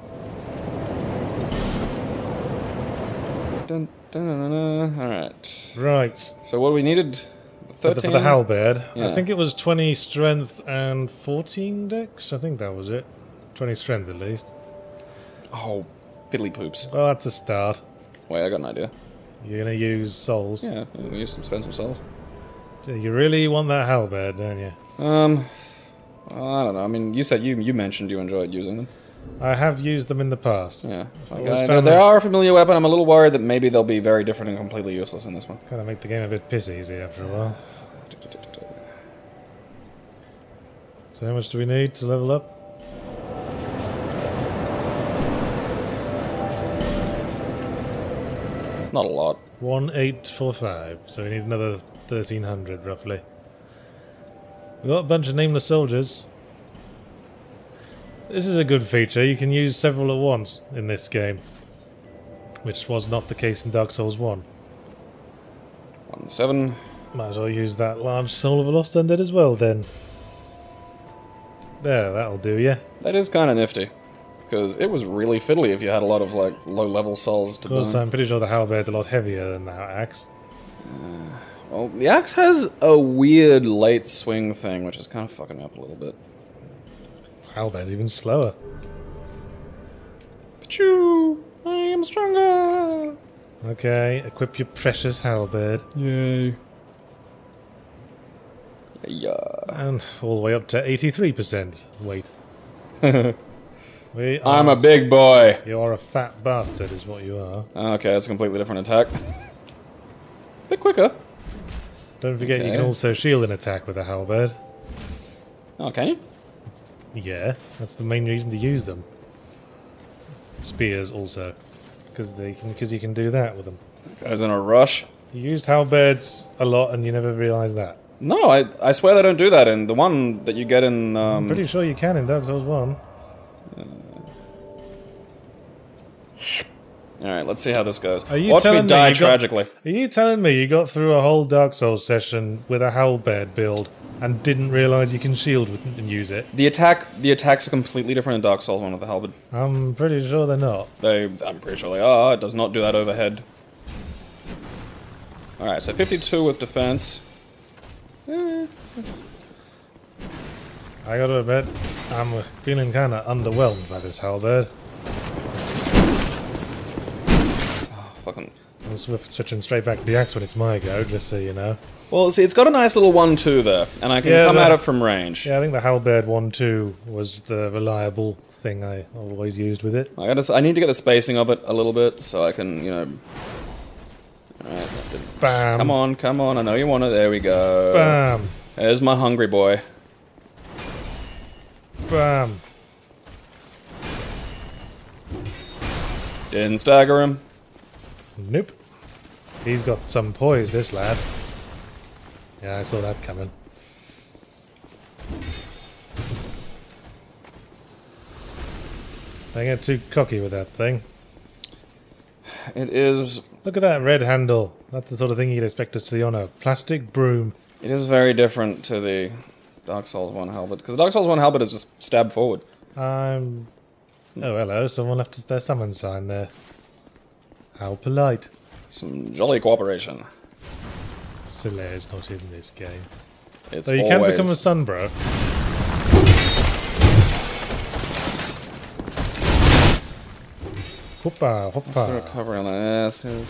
[SPEAKER 1] Dun, dun, dun, dun, dun. Alright.
[SPEAKER 2] Right.
[SPEAKER 1] So what we needed...
[SPEAKER 2] For the, for
[SPEAKER 1] thirteen?
[SPEAKER 2] the halberd,
[SPEAKER 1] Yeah.
[SPEAKER 2] I think it was twenty strength and fourteen dex. I think that was it. twenty strength at least.
[SPEAKER 1] Oh, fiddly poops.
[SPEAKER 2] Well, that's a start.
[SPEAKER 1] Wait, I got an idea.
[SPEAKER 2] You're gonna use souls.
[SPEAKER 1] Yeah, we'll use some spend some souls.
[SPEAKER 2] You really want that halberd, don't you?
[SPEAKER 1] Um, well, I don't know. I mean, you said you you mentioned you enjoyed using them.
[SPEAKER 2] I have used them in the past.
[SPEAKER 1] Yeah, like,
[SPEAKER 2] always
[SPEAKER 1] I know
[SPEAKER 2] found
[SPEAKER 1] they
[SPEAKER 2] that-
[SPEAKER 1] are a familiar weapon. I'm a little worried that maybe they'll be very different and completely useless in this one.
[SPEAKER 2] Kind of make the game a bit piss easy after a while. So how much do we need to level up?
[SPEAKER 1] Not a lot.
[SPEAKER 2] one eight four five. So we need another thirteen hundred roughly. We've got a bunch of nameless soldiers. This is a good feature. You can use several at once in this game, which was not the case in Dark Souls one.
[SPEAKER 1] One seven.
[SPEAKER 2] Might as well use that large Soul of a Lost Undead as well then. There, that'll do ya.
[SPEAKER 1] That is kind of nifty. Because it was really fiddly if you had a lot of, like, low-level souls to
[SPEAKER 2] Of course,
[SPEAKER 1] burn.
[SPEAKER 2] I'm pretty sure the halberd's a lot heavier than that axe.
[SPEAKER 1] Uh, well, the axe has a weird late swing thing, which is kind of fucking me up a little bit.
[SPEAKER 2] Halberd's even slower.
[SPEAKER 1] Achoo! I am stronger!
[SPEAKER 2] Okay, equip your precious halberd.
[SPEAKER 1] Yay. Yeah.
[SPEAKER 2] And all the way up to eighty-three percent weight. We
[SPEAKER 1] I'm
[SPEAKER 2] are,
[SPEAKER 1] a big boy.
[SPEAKER 2] You're a fat bastard is what you are.
[SPEAKER 1] Okay, that's a completely different attack. Bit quicker.
[SPEAKER 2] Don't forget
[SPEAKER 1] Okay.
[SPEAKER 2] you can also shield an attack with a halberd.
[SPEAKER 1] Oh, can you?
[SPEAKER 2] Yeah, that's the main reason to use them. Spears also, because they can because you can do that with them.
[SPEAKER 1] Guys in a rush.
[SPEAKER 2] You used halberds a lot and you never realised that.
[SPEAKER 1] No, I I swear they don't do that in the one that you get in. Um,
[SPEAKER 2] I'm pretty sure you can in Dark Souls one.
[SPEAKER 1] Alright, let's see how this goes.
[SPEAKER 2] Are you
[SPEAKER 1] Watch me
[SPEAKER 2] telling me
[SPEAKER 1] die
[SPEAKER 2] you got-
[SPEAKER 1] tragically.
[SPEAKER 2] Are you telling me you got through a whole Dark Souls session with a halberd build and didn't realise you can shield with, and use it?
[SPEAKER 1] The attack, the attacks are completely different in Dark Souls one with the halberd.
[SPEAKER 2] I'm pretty sure they're not.
[SPEAKER 1] They, I'm pretty sure they are. It does not do that overhead. Alright, so fifty-two with defense. Eh.
[SPEAKER 2] I gotta admit, I'm feeling kinda underwhelmed by this halberd.
[SPEAKER 1] Fucking.
[SPEAKER 2] I'm sw- switching straight back to the axe when it's my go, just so you know.
[SPEAKER 1] Well, see, it's got a nice little one two there, and I can
[SPEAKER 2] Yeah,
[SPEAKER 1] come
[SPEAKER 2] the-
[SPEAKER 1] at it from range.
[SPEAKER 2] Yeah, I think the halberd one two was the reliable thing I always used with it.
[SPEAKER 1] I gotta, s- I need to get the spacing of it a little bit so I can, you know. Alright, that didn't-
[SPEAKER 2] Bam!
[SPEAKER 1] come on, come on, I know you want it. There we go.
[SPEAKER 2] Bam!
[SPEAKER 1] There's my hungry boy.
[SPEAKER 2] Bam!
[SPEAKER 1] Didn't stagger him.
[SPEAKER 2] Nope. He's got some poise, this lad. Yeah, I saw that coming. Don't get too cocky with that thing.
[SPEAKER 1] It is.
[SPEAKER 2] Look at that red handle. That's the sort of thing you'd expect to see on a plastic broom.
[SPEAKER 1] It is very different to the Dark Souls one halberd, because Dark Souls one halberd is just stab forward.
[SPEAKER 2] I'm... Oh, hello. Someone left us their summon sign there. How polite.
[SPEAKER 1] Some jolly cooperation.
[SPEAKER 2] Solaire's not in this game.
[SPEAKER 1] It's
[SPEAKER 2] So you
[SPEAKER 1] always...
[SPEAKER 2] can become a sunbro. Hoppa, hoppa.
[SPEAKER 1] Recovery on the asses.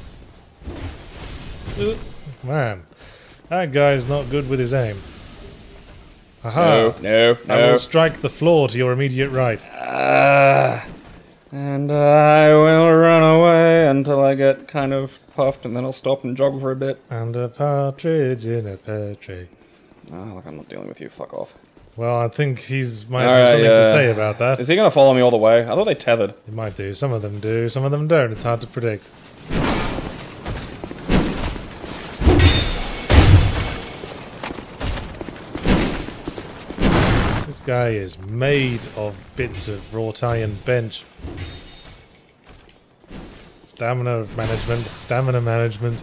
[SPEAKER 2] Ooh, man, that guy's not good with his aim. Aha!
[SPEAKER 1] No, no,
[SPEAKER 2] I
[SPEAKER 1] no.
[SPEAKER 2] will strike the floor to your immediate right.
[SPEAKER 1] Ah, and I will run away until I get kind of puffed, and then I'll stop and jog for a bit.
[SPEAKER 2] And a partridge in a pear tree.
[SPEAKER 1] Ah, look, I'm not dealing with you. Fuck off.
[SPEAKER 2] Well, I think he's might
[SPEAKER 1] All
[SPEAKER 2] have
[SPEAKER 1] right,
[SPEAKER 2] something
[SPEAKER 1] yeah.
[SPEAKER 2] to say about that.
[SPEAKER 1] Is he gonna follow me all the way? I thought they tethered.
[SPEAKER 2] He might do. Some of them do. Some of them don't. It's hard to predict. This guy is made of bits of wrought iron bench. Stamina management. Stamina management.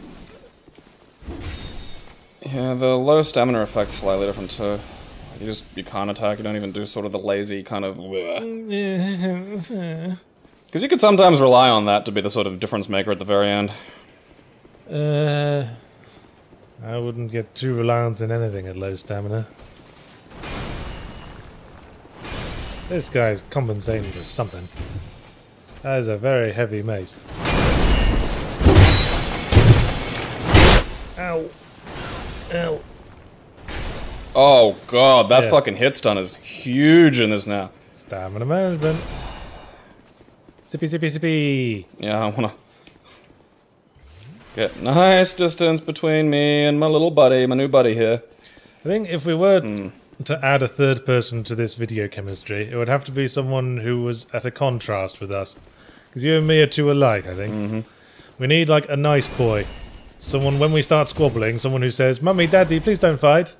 [SPEAKER 1] Yeah, the low stamina effect's slightly different too. You just, you can't attack, you don't even do sort of the lazy kind of... Because you could sometimes rely on that to be the sort of difference maker at the very end.
[SPEAKER 2] Uh, I wouldn't get too reliant on anything at low stamina. This guy's compensating for something. That is a very heavy mace. Ow! Ow!
[SPEAKER 1] Oh god, that
[SPEAKER 2] Yeah.
[SPEAKER 1] fucking hit stun is huge in this now.
[SPEAKER 2] Stamina management. Sippy, sippy, sippy.
[SPEAKER 1] Yeah, I wanna... get nice distance between me and my little buddy, my new buddy here.
[SPEAKER 2] I think if we were
[SPEAKER 1] Mm.
[SPEAKER 2] to add a third person to this video chemistry, it would have to be someone who was at a contrast with us. Because you and me are too alike, I think.
[SPEAKER 1] Mm-hmm.
[SPEAKER 2] We need, like, a nice boy. Someone, when we start squabbling, someone who says, Mummy, Daddy, please don't fight.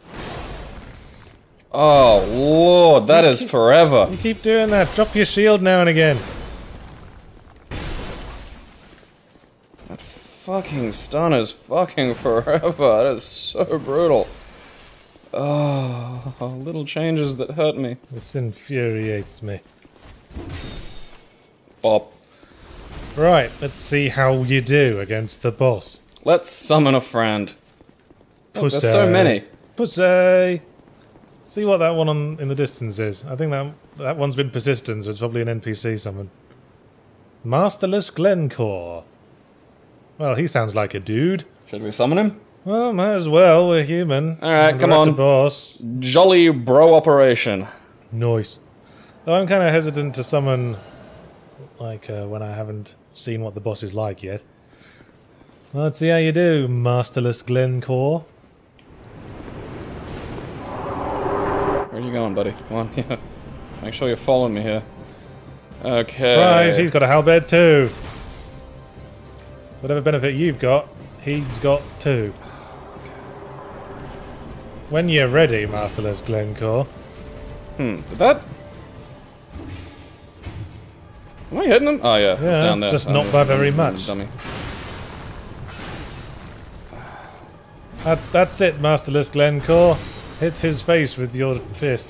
[SPEAKER 1] Oh, Lord, that is forever.
[SPEAKER 2] You keep doing that. Drop your shield now and again.
[SPEAKER 1] That fucking stun is fucking forever. That is so brutal. Oh, little changes that hurt me.
[SPEAKER 2] This infuriates me.
[SPEAKER 1] Bop.
[SPEAKER 2] Right, let's see how you do against the boss.
[SPEAKER 1] Let's summon a friend. Look,
[SPEAKER 2] Pussy.
[SPEAKER 1] there's so many.
[SPEAKER 2] Pussy! See what that one on, in the distance is. I think that that one's been persistent, so it's probably an N P C summon. Masterless Glencore. Well, he sounds like a dude.
[SPEAKER 1] Should we summon him?
[SPEAKER 2] Well, might as well. We're human.
[SPEAKER 1] Alright, come
[SPEAKER 2] we're at
[SPEAKER 1] on.
[SPEAKER 2] a boss.
[SPEAKER 1] Jolly bro operation.
[SPEAKER 2] Nice. Though I'm kind of hesitant to summon, like, uh, when I haven't seen what the boss is like yet. Well, let's see how you do, Masterless Glencore.
[SPEAKER 1] Where are you going, buddy? Come on, yeah. Make sure you're following me here. Okay.
[SPEAKER 2] Surprise, he's got a halberd too. Whatever benefit you've got, he's got too. When you're ready, Masterless Glencore.
[SPEAKER 1] Hmm, did that... Am I hitting him? Oh yeah,
[SPEAKER 2] Yeah,
[SPEAKER 1] it's down there.
[SPEAKER 2] just
[SPEAKER 1] I'm
[SPEAKER 2] not by very much.
[SPEAKER 1] Dummy.
[SPEAKER 2] That's that's it, Masterless Glencore. Hit his face with your fist.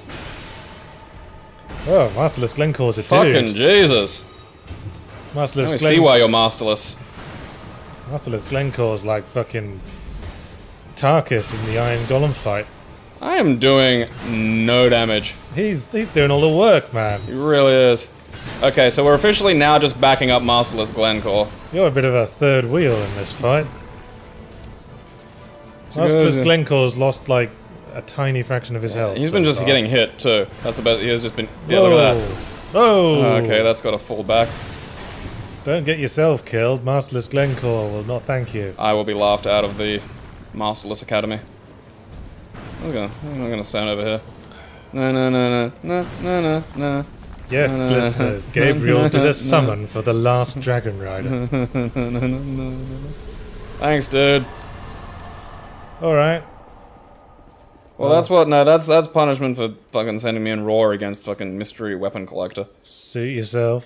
[SPEAKER 2] Oh, Masterless Glencore's a
[SPEAKER 1] Fucking
[SPEAKER 2] dude.
[SPEAKER 1] Jesus.
[SPEAKER 2] Masterless
[SPEAKER 1] I
[SPEAKER 2] Glen
[SPEAKER 1] see why you're masterless.
[SPEAKER 2] Masterless Glencore's like fucking Tarkus in the Iron Golem fight.
[SPEAKER 1] I am doing no damage.
[SPEAKER 2] He's he's doing all the work, man.
[SPEAKER 1] He really is. Okay, so we're officially now just backing up Masterless Glencore.
[SPEAKER 2] You're a bit of a third wheel in this fight. Masterless Glencore's lost like a tiny fraction of his health.
[SPEAKER 1] He's
[SPEAKER 2] so
[SPEAKER 1] been just
[SPEAKER 2] far.
[SPEAKER 1] getting hit too. That's about. He has just been. Yeah,
[SPEAKER 2] Whoa.
[SPEAKER 1] look at that.
[SPEAKER 2] Oh!
[SPEAKER 1] Okay, that's got to fall back.
[SPEAKER 2] Don't get yourself killed. Masterless Glencore will not thank you.
[SPEAKER 1] I will be laughed out of the Masterless Academy. I'm gonna. I'm gonna stand over here. No, no, no, no, no, no, no, no.
[SPEAKER 2] Yes,
[SPEAKER 1] No, no, no,
[SPEAKER 2] listeners,
[SPEAKER 1] no,
[SPEAKER 2] Gabriel
[SPEAKER 1] no,
[SPEAKER 2] did
[SPEAKER 1] no,
[SPEAKER 2] a summon for the last Dragon Rider.
[SPEAKER 1] Thanks, dude.
[SPEAKER 2] Alright.
[SPEAKER 1] Well, that's what. No, that's that's punishment for fucking sending me in raw against fucking mystery weapon collector.
[SPEAKER 2] Suit yourself.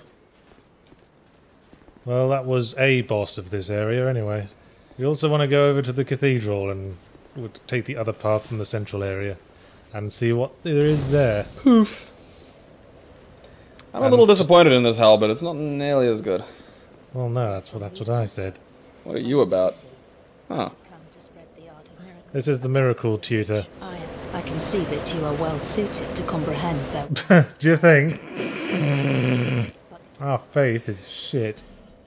[SPEAKER 2] Well, that was a boss of this area anyway. We also want to go over to the cathedral and we'll take the other path from the central area and see what there is there.
[SPEAKER 1] Poof. I'm a little disappointed in this halberd. It's not nearly as good.
[SPEAKER 2] Well, no, that's what that's what I said.
[SPEAKER 1] What are you about? Huh.
[SPEAKER 2] This is the miracle tutor.
[SPEAKER 3] I, I can see that you are well suited to comprehend that.
[SPEAKER 2] Do you think? Our faith is shit.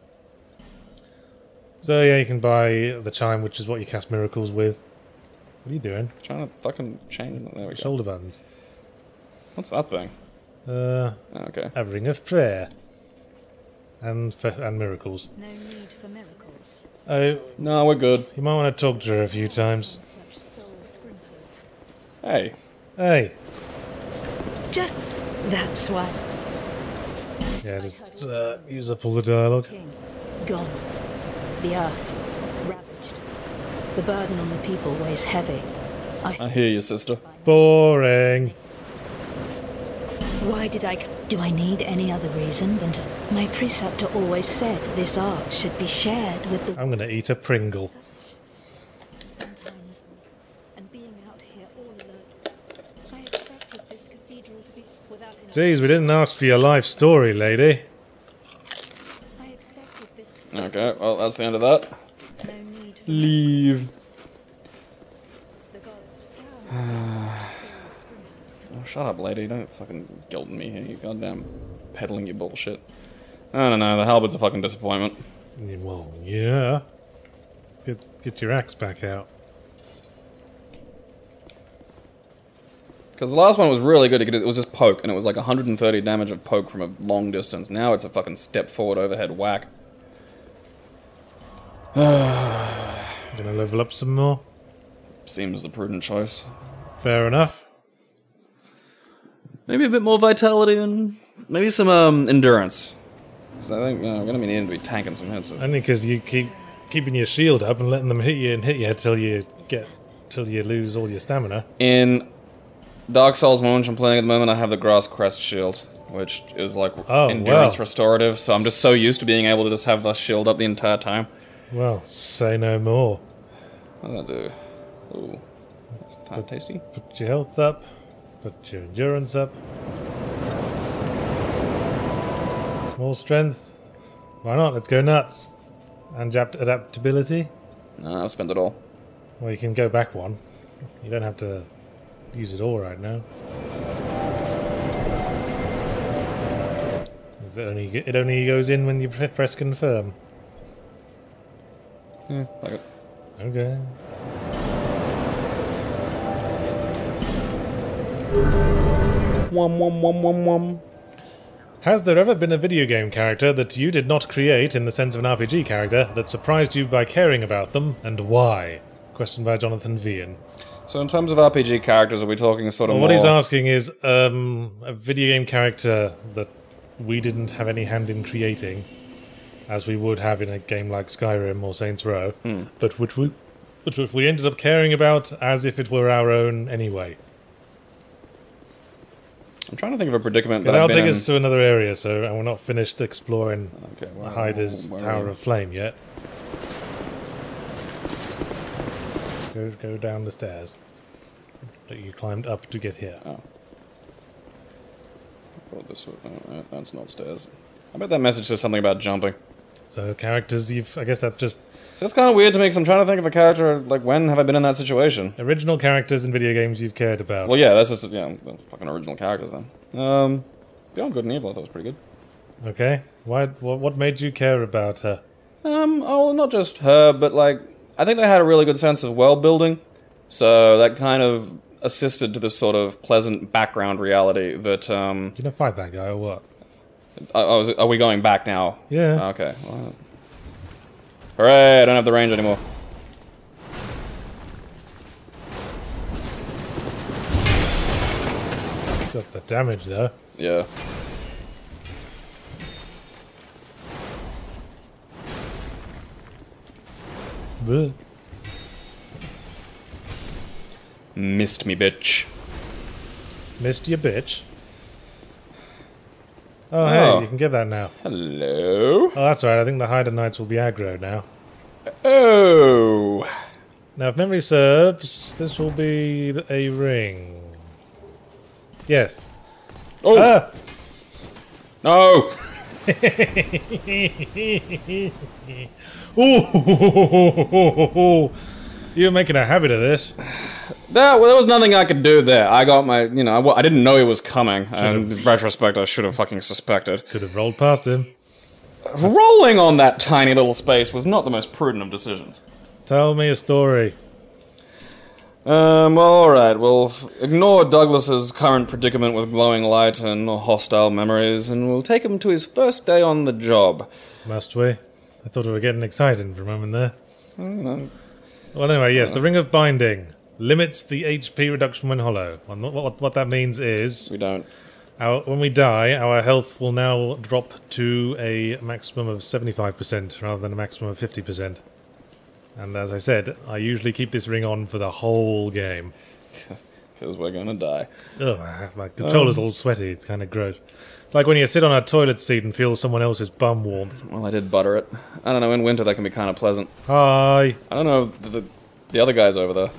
[SPEAKER 2] So yeah, you can buy the chime, which is what you cast miracles with. What are you doing?
[SPEAKER 1] Trying to fucking change. There we go.
[SPEAKER 2] Shoulder buttons.
[SPEAKER 1] What's that thing?
[SPEAKER 2] Uh,
[SPEAKER 1] Okay.
[SPEAKER 2] a ring of prayer. And for, and miracles.
[SPEAKER 3] No need for miracles.
[SPEAKER 2] Oh,
[SPEAKER 1] No, we're good.
[SPEAKER 2] you might want to talk to her a few times.
[SPEAKER 3] Such soul sprinklers.
[SPEAKER 1] Hey.
[SPEAKER 2] Hey.
[SPEAKER 3] Just that's why.
[SPEAKER 2] Yeah, just uh, use up all the dialogue.
[SPEAKER 3] King, gone. The earth, ravaged. The burden on the people weighs heavy. I.
[SPEAKER 1] I hear you, sister.
[SPEAKER 2] Boring.
[SPEAKER 3] Why did I? c- Do I need any other reason than to? My preceptor always said this art should be shared with the.
[SPEAKER 2] I'm gonna eat a Pringle.
[SPEAKER 3] Sometimes, and being out here all alone, I expected this cathedral to be without. enough-
[SPEAKER 2] Jeez, we didn't ask for your life story, lady.
[SPEAKER 3] I expected this.
[SPEAKER 1] Okay, well, that's the end of that.
[SPEAKER 3] No need for
[SPEAKER 1] Leave.
[SPEAKER 3] the gods. frown.
[SPEAKER 1] Oh, shut up, lady. Don't fucking guilt me here. You goddamn peddling your bullshit. I don't know. The halberd's a fucking disappointment.
[SPEAKER 2] Yeah, well, yeah. Get, get your axe back out.
[SPEAKER 1] Because the last one was really good. It was just poke, and it was like one hundred thirty damage of poke from a long distance. Now it's a fucking step forward overhead whack.
[SPEAKER 2] Gonna level up some more.
[SPEAKER 1] Seems the prudent choice.
[SPEAKER 2] Fair enough.
[SPEAKER 1] Maybe a bit more vitality and maybe some um, endurance. Because I think you know, I'm going to be needing to be tanking some hits.
[SPEAKER 2] Only because you keep keeping your shield up and letting them hit you and hit you until you get till you lose all your stamina.
[SPEAKER 1] In Dark Souls one, which I'm playing at the moment, I have the Grass Crest shield, which is like
[SPEAKER 2] oh,
[SPEAKER 1] endurance
[SPEAKER 2] well.
[SPEAKER 1] restorative. So I'm just so used to being able to just have the shield up the entire time.
[SPEAKER 2] Well, say no more.
[SPEAKER 1] What does that do? Ooh, that's kind of tasty.
[SPEAKER 2] Put your health up. Put your endurance up. More strength. Why not? Let's go nuts. And adaptability.
[SPEAKER 1] No, I've spent it all.
[SPEAKER 2] Well, you can go back one. You don't have to use it all right now. It only it only goes in when you press confirm.
[SPEAKER 1] Yeah, like it.
[SPEAKER 2] Okay.
[SPEAKER 1] Wum wum wum wum wum.
[SPEAKER 2] Has there ever been a video game character that you did not create in the sense of an R P G character that surprised you by caring about them, and why? Question by Jonathan Vian.
[SPEAKER 1] So in terms of R P G characters, are we talking sort of
[SPEAKER 2] well,
[SPEAKER 1] more...
[SPEAKER 2] What he's asking is um, a video game character that we didn't have any hand in creating, as we would have in a game like Skyrim or Saints Row,
[SPEAKER 1] mm.
[SPEAKER 2] but which we, which we ended up caring about as if it were our own anyway.
[SPEAKER 1] I'm trying to think of a predicament
[SPEAKER 2] Yeah,
[SPEAKER 1] that
[SPEAKER 2] that'll
[SPEAKER 1] I've been
[SPEAKER 2] take
[SPEAKER 1] in...
[SPEAKER 2] us to another area, so and we're not finished exploring
[SPEAKER 1] okay, well,
[SPEAKER 2] Heide's
[SPEAKER 1] where
[SPEAKER 2] Tower of Flame yet. Go, go down the stairs that you climbed up to get here.
[SPEAKER 1] Oh. Well, this way. Oh, that's not stairs. I bet that message says something about jumping.
[SPEAKER 2] So characters, you've I guess that's just
[SPEAKER 1] So it's kind of weird to me because I'm trying to think of a character, like when have I been in that situation?
[SPEAKER 2] original characters in video games you've cared about.
[SPEAKER 1] Well, yeah, that's just, yeah, fucking original characters then. Um, Beyond Good and Evil I thought was pretty good.
[SPEAKER 2] Okay. Why? What, what made you care about her?
[SPEAKER 1] Um, oh, not just her, but like, I think they had a really good sense of world building. So that kind of assisted to this sort of pleasant background reality that, um...
[SPEAKER 2] You gonna fight that guy or what?
[SPEAKER 1] Oh, is it, are we going back now?
[SPEAKER 2] Yeah.
[SPEAKER 1] Okay. Well, hooray, I don't have the range anymore.
[SPEAKER 2] Got the damage though.
[SPEAKER 1] Yeah.
[SPEAKER 2] Bleh.
[SPEAKER 1] Missed me, bitch.
[SPEAKER 2] Missed your bitch. Oh,
[SPEAKER 1] Oh.
[SPEAKER 2] hey, you can get that now.
[SPEAKER 1] Hello?
[SPEAKER 2] Oh, that's right. I think the Heide Knights will be aggro now.
[SPEAKER 1] Oh.
[SPEAKER 2] Now, if memory serves, this will be a ring. Yes.
[SPEAKER 1] Oh.
[SPEAKER 2] Ah!
[SPEAKER 1] No.
[SPEAKER 2] Ooh, you're making a habit of this.
[SPEAKER 1] There, well, there was nothing I could do there. I got my, you know, I, I didn't know he was coming. And in retrospect, I should have fucking suspected.
[SPEAKER 2] Could have rolled past him.
[SPEAKER 1] Rolling on that tiny little space was not the most prudent of decisions.
[SPEAKER 2] Tell me a story.
[SPEAKER 1] Um, well, alright, we'll f- ignore Douglas's current predicament with glowing light and hostile memories, and we'll take him to his first day on the job.
[SPEAKER 2] Must we? I thought we were getting excited for a moment there.
[SPEAKER 1] I don't know.
[SPEAKER 2] Well, anyway, yes, the Ring of Binding limits the H P reduction when hollow. And what, what, what that means is,
[SPEAKER 1] We don't.
[SPEAKER 2] our, when we die, our health will now drop to a maximum of seventy-five percent rather than a maximum of fifty percent. And as I said, I usually keep this ring on for the whole game.
[SPEAKER 1] Because we're gonna die.
[SPEAKER 2] Ugh, my controller's all sweaty, it's kind of gross. It's like when you sit on a toilet seat and feel someone else's bum warmth.
[SPEAKER 1] Well, I did butter it. I don't know, in winter that can be kind of pleasant.
[SPEAKER 2] Hi!
[SPEAKER 1] I don't know, the, the, the other guy's over there.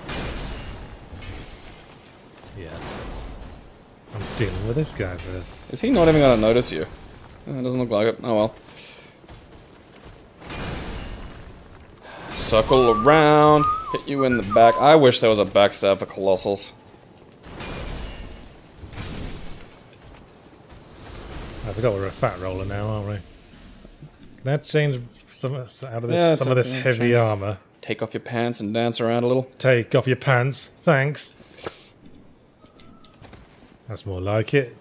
[SPEAKER 2] Yeah. I'm dealing with this guy first.
[SPEAKER 1] Is he not even gonna notice you? Uh, It doesn't look like it. Oh well. Circle around, hit you in the back. I wish there was a backstab for Colossals.
[SPEAKER 2] I forgot we're a fat roller now, aren't we? Can that change some out of this,
[SPEAKER 1] Yeah,
[SPEAKER 2] some of this
[SPEAKER 1] something
[SPEAKER 2] heavy
[SPEAKER 1] change.
[SPEAKER 2] armor?
[SPEAKER 1] Take off your pants and dance around a little.
[SPEAKER 2] Take off your pants, thanks. That's more like it.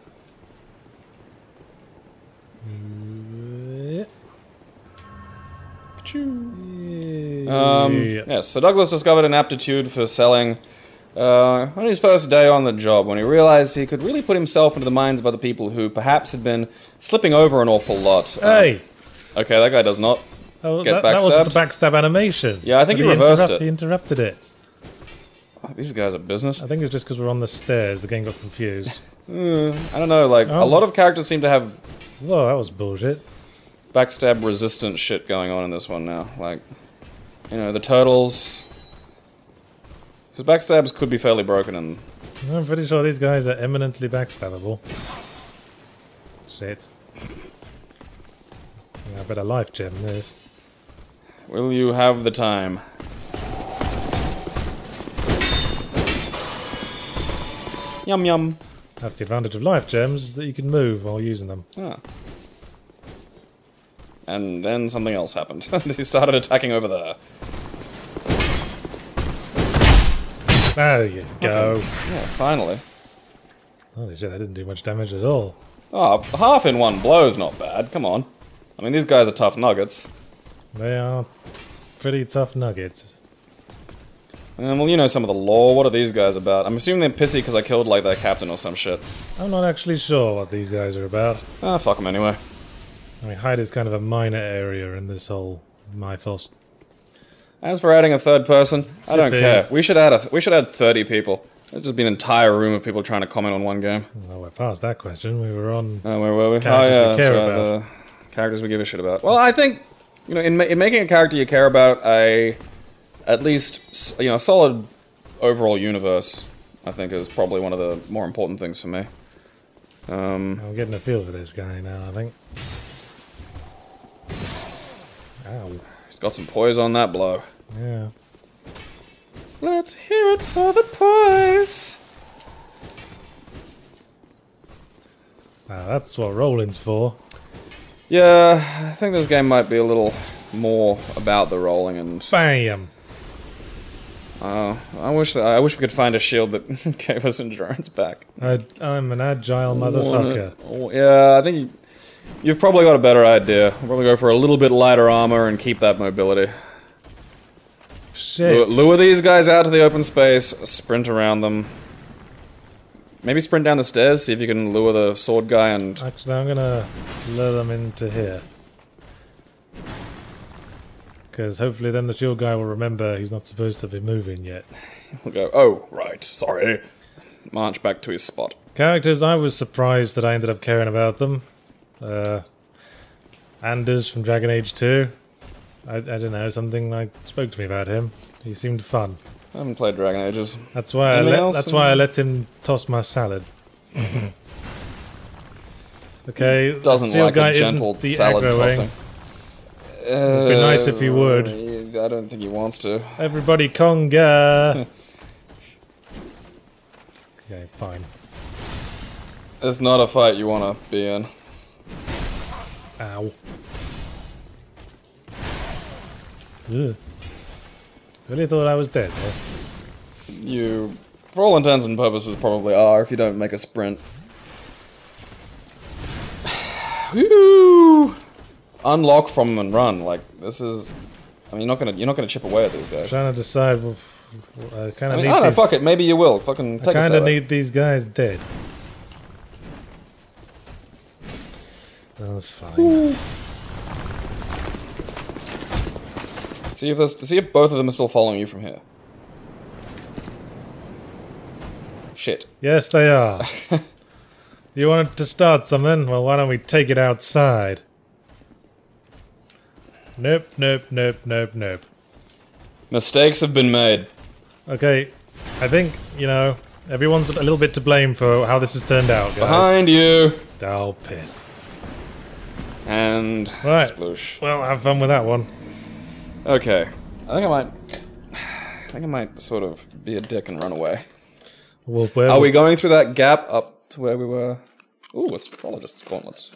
[SPEAKER 1] Um, yes, so Douglas discovered an aptitude for selling Uh, on his first day on the job, when he realized he could really put himself into the minds of other people who perhaps had been slipping over an awful lot.
[SPEAKER 2] Hey!
[SPEAKER 1] Um, okay, that guy does not
[SPEAKER 2] Oh,
[SPEAKER 1] get
[SPEAKER 2] that, that was
[SPEAKER 1] backstabbed.
[SPEAKER 2] the backstab animation.
[SPEAKER 1] Yeah, I think
[SPEAKER 2] But
[SPEAKER 1] he reversed
[SPEAKER 2] interrupt-
[SPEAKER 1] it.
[SPEAKER 2] He interrupted it.
[SPEAKER 1] Oh, these guys are business.
[SPEAKER 2] I think it's just because we're on the stairs. The game got confused.
[SPEAKER 1] Uh, I don't know, like,
[SPEAKER 2] Oh.
[SPEAKER 1] a lot of characters seem to have
[SPEAKER 2] Whoa, that was bullshit.
[SPEAKER 1] backstab resistant shit going on in this one now. Like, you know, the turtles. Because backstabs could be fairly broken and.
[SPEAKER 2] I'm pretty sure these guys are eminently backstabbable. Shit. Yeah, I bet a life gem this.
[SPEAKER 1] Will you have the time? Yum yum.
[SPEAKER 2] That's the advantage of life gems, is that you can move while using them.
[SPEAKER 1] Ah. And then something else happened. He started attacking over there.
[SPEAKER 2] There you go.
[SPEAKER 1] Okay. Yeah, finally.
[SPEAKER 2] Holy shit, that didn't do much damage at all.
[SPEAKER 1] Oh, half in one blow's not bad. Come on. I mean, these guys are tough nuggets.
[SPEAKER 2] They are pretty tough nuggets.
[SPEAKER 1] Um, well, you know some of the lore. What are these guys about? I'm assuming they're pissy because I killed, like, their captain or some shit.
[SPEAKER 2] I'm not actually sure what these guys are about.
[SPEAKER 1] Ah, fuck them anyway.
[SPEAKER 2] I mean, Heide is kind of a minor area in this whole mythos.
[SPEAKER 1] As for adding a third person, I don't
[SPEAKER 2] Zippy.
[SPEAKER 1] care. We should add a, we should add thirty people. There's just be an entire room of people trying to comment on one game.
[SPEAKER 2] Well, we're past that question. We were on...
[SPEAKER 1] Oh, where were we?
[SPEAKER 2] Characters
[SPEAKER 1] oh, yeah,
[SPEAKER 2] we care
[SPEAKER 1] so
[SPEAKER 2] about.
[SPEAKER 1] the characters we give a shit about. Well, I think, you know, in, ma in making a character you care about, a at least, you know, a solid overall universe, I think, is probably one of the more important things for me. Um,
[SPEAKER 2] I'm getting a feel for this guy now, I think. Ow.
[SPEAKER 1] he's got some poise on that blow.
[SPEAKER 2] Yeah.
[SPEAKER 1] Let's hear it for the poise.
[SPEAKER 2] Wow, that's what rolling's for.
[SPEAKER 1] Yeah, I think this game might be a little more about the rolling and.
[SPEAKER 2] Bam!
[SPEAKER 1] Uh, I wish that I wish we could find a shield that gave us endurance back.
[SPEAKER 2] I, I'm an agile motherfucker.
[SPEAKER 1] Oh, yeah, I think you, you've probably got a better idea. We'll probably go for a little bit lighter armor and keep that mobility.
[SPEAKER 2] Shit.
[SPEAKER 1] Lure, lure these guys out to the open space, sprint around them. Maybe sprint down the stairs, see if you can lure the sword guy and...
[SPEAKER 2] Actually, I'm gonna lure them into here. Because hopefully then the shield guy will remember he's not supposed to be moving yet.
[SPEAKER 1] We'll go, oh, right, sorry. March back to his spot.
[SPEAKER 2] Characters, I was surprised that I ended up caring about them. Uh, Anders from Dragon Age two. I, I don't know, something like spoke to me about him. He seemed fun.
[SPEAKER 1] I haven't played Dragon Ages.
[SPEAKER 2] That's why I
[SPEAKER 1] Anything
[SPEAKER 2] let,
[SPEAKER 1] else?
[SPEAKER 2] that's why I let him toss my salad. Okay,
[SPEAKER 1] Doesn't
[SPEAKER 2] the shield
[SPEAKER 1] like
[SPEAKER 2] guy
[SPEAKER 1] a gentle
[SPEAKER 2] isn't the
[SPEAKER 1] salad
[SPEAKER 2] aggroing.
[SPEAKER 1] tossing.
[SPEAKER 2] It'd be nice if he would.
[SPEAKER 1] Uh, I don't think he wants to.
[SPEAKER 2] Everybody conga! Okay, fine.
[SPEAKER 1] It's not a fight you want to be in.
[SPEAKER 2] Ow. Ugh. Really thought I was dead there.
[SPEAKER 1] You, for all intents and purposes, probably are if you don't make a sprint. Woo! Unlock from them and run. Like this is. I mean, you're not gonna you're not gonna chip away at these guys.
[SPEAKER 2] Trying to decide. Well, I kind
[SPEAKER 1] I
[SPEAKER 2] of
[SPEAKER 1] mean,
[SPEAKER 2] need
[SPEAKER 1] I don't know.
[SPEAKER 2] these.
[SPEAKER 1] Fuck it. Maybe you will. Fucking
[SPEAKER 2] I
[SPEAKER 1] take a
[SPEAKER 2] kind
[SPEAKER 1] stab.
[SPEAKER 2] of need these guys dead. Oh, fine.
[SPEAKER 1] See if this. See if both of them are still following you from here. Shit.
[SPEAKER 2] Yes, they are. You wanted to start something? Well, why don't we take it outside? Nope, nope, nope, nope, nope.
[SPEAKER 1] Mistakes have been made.
[SPEAKER 2] Okay, I think, you know, everyone's a little bit to blame for how this has turned out, guys.
[SPEAKER 1] Behind you.
[SPEAKER 2] Oh, piss.
[SPEAKER 1] And
[SPEAKER 2] Right.
[SPEAKER 1] sploosh.
[SPEAKER 2] Well, have fun with that one.
[SPEAKER 1] Okay. I think I might. I think I might sort of be a dick and run away.
[SPEAKER 2] Well, where
[SPEAKER 1] Are we going through that gap up to where we were? Ooh, astrologist's gauntlets.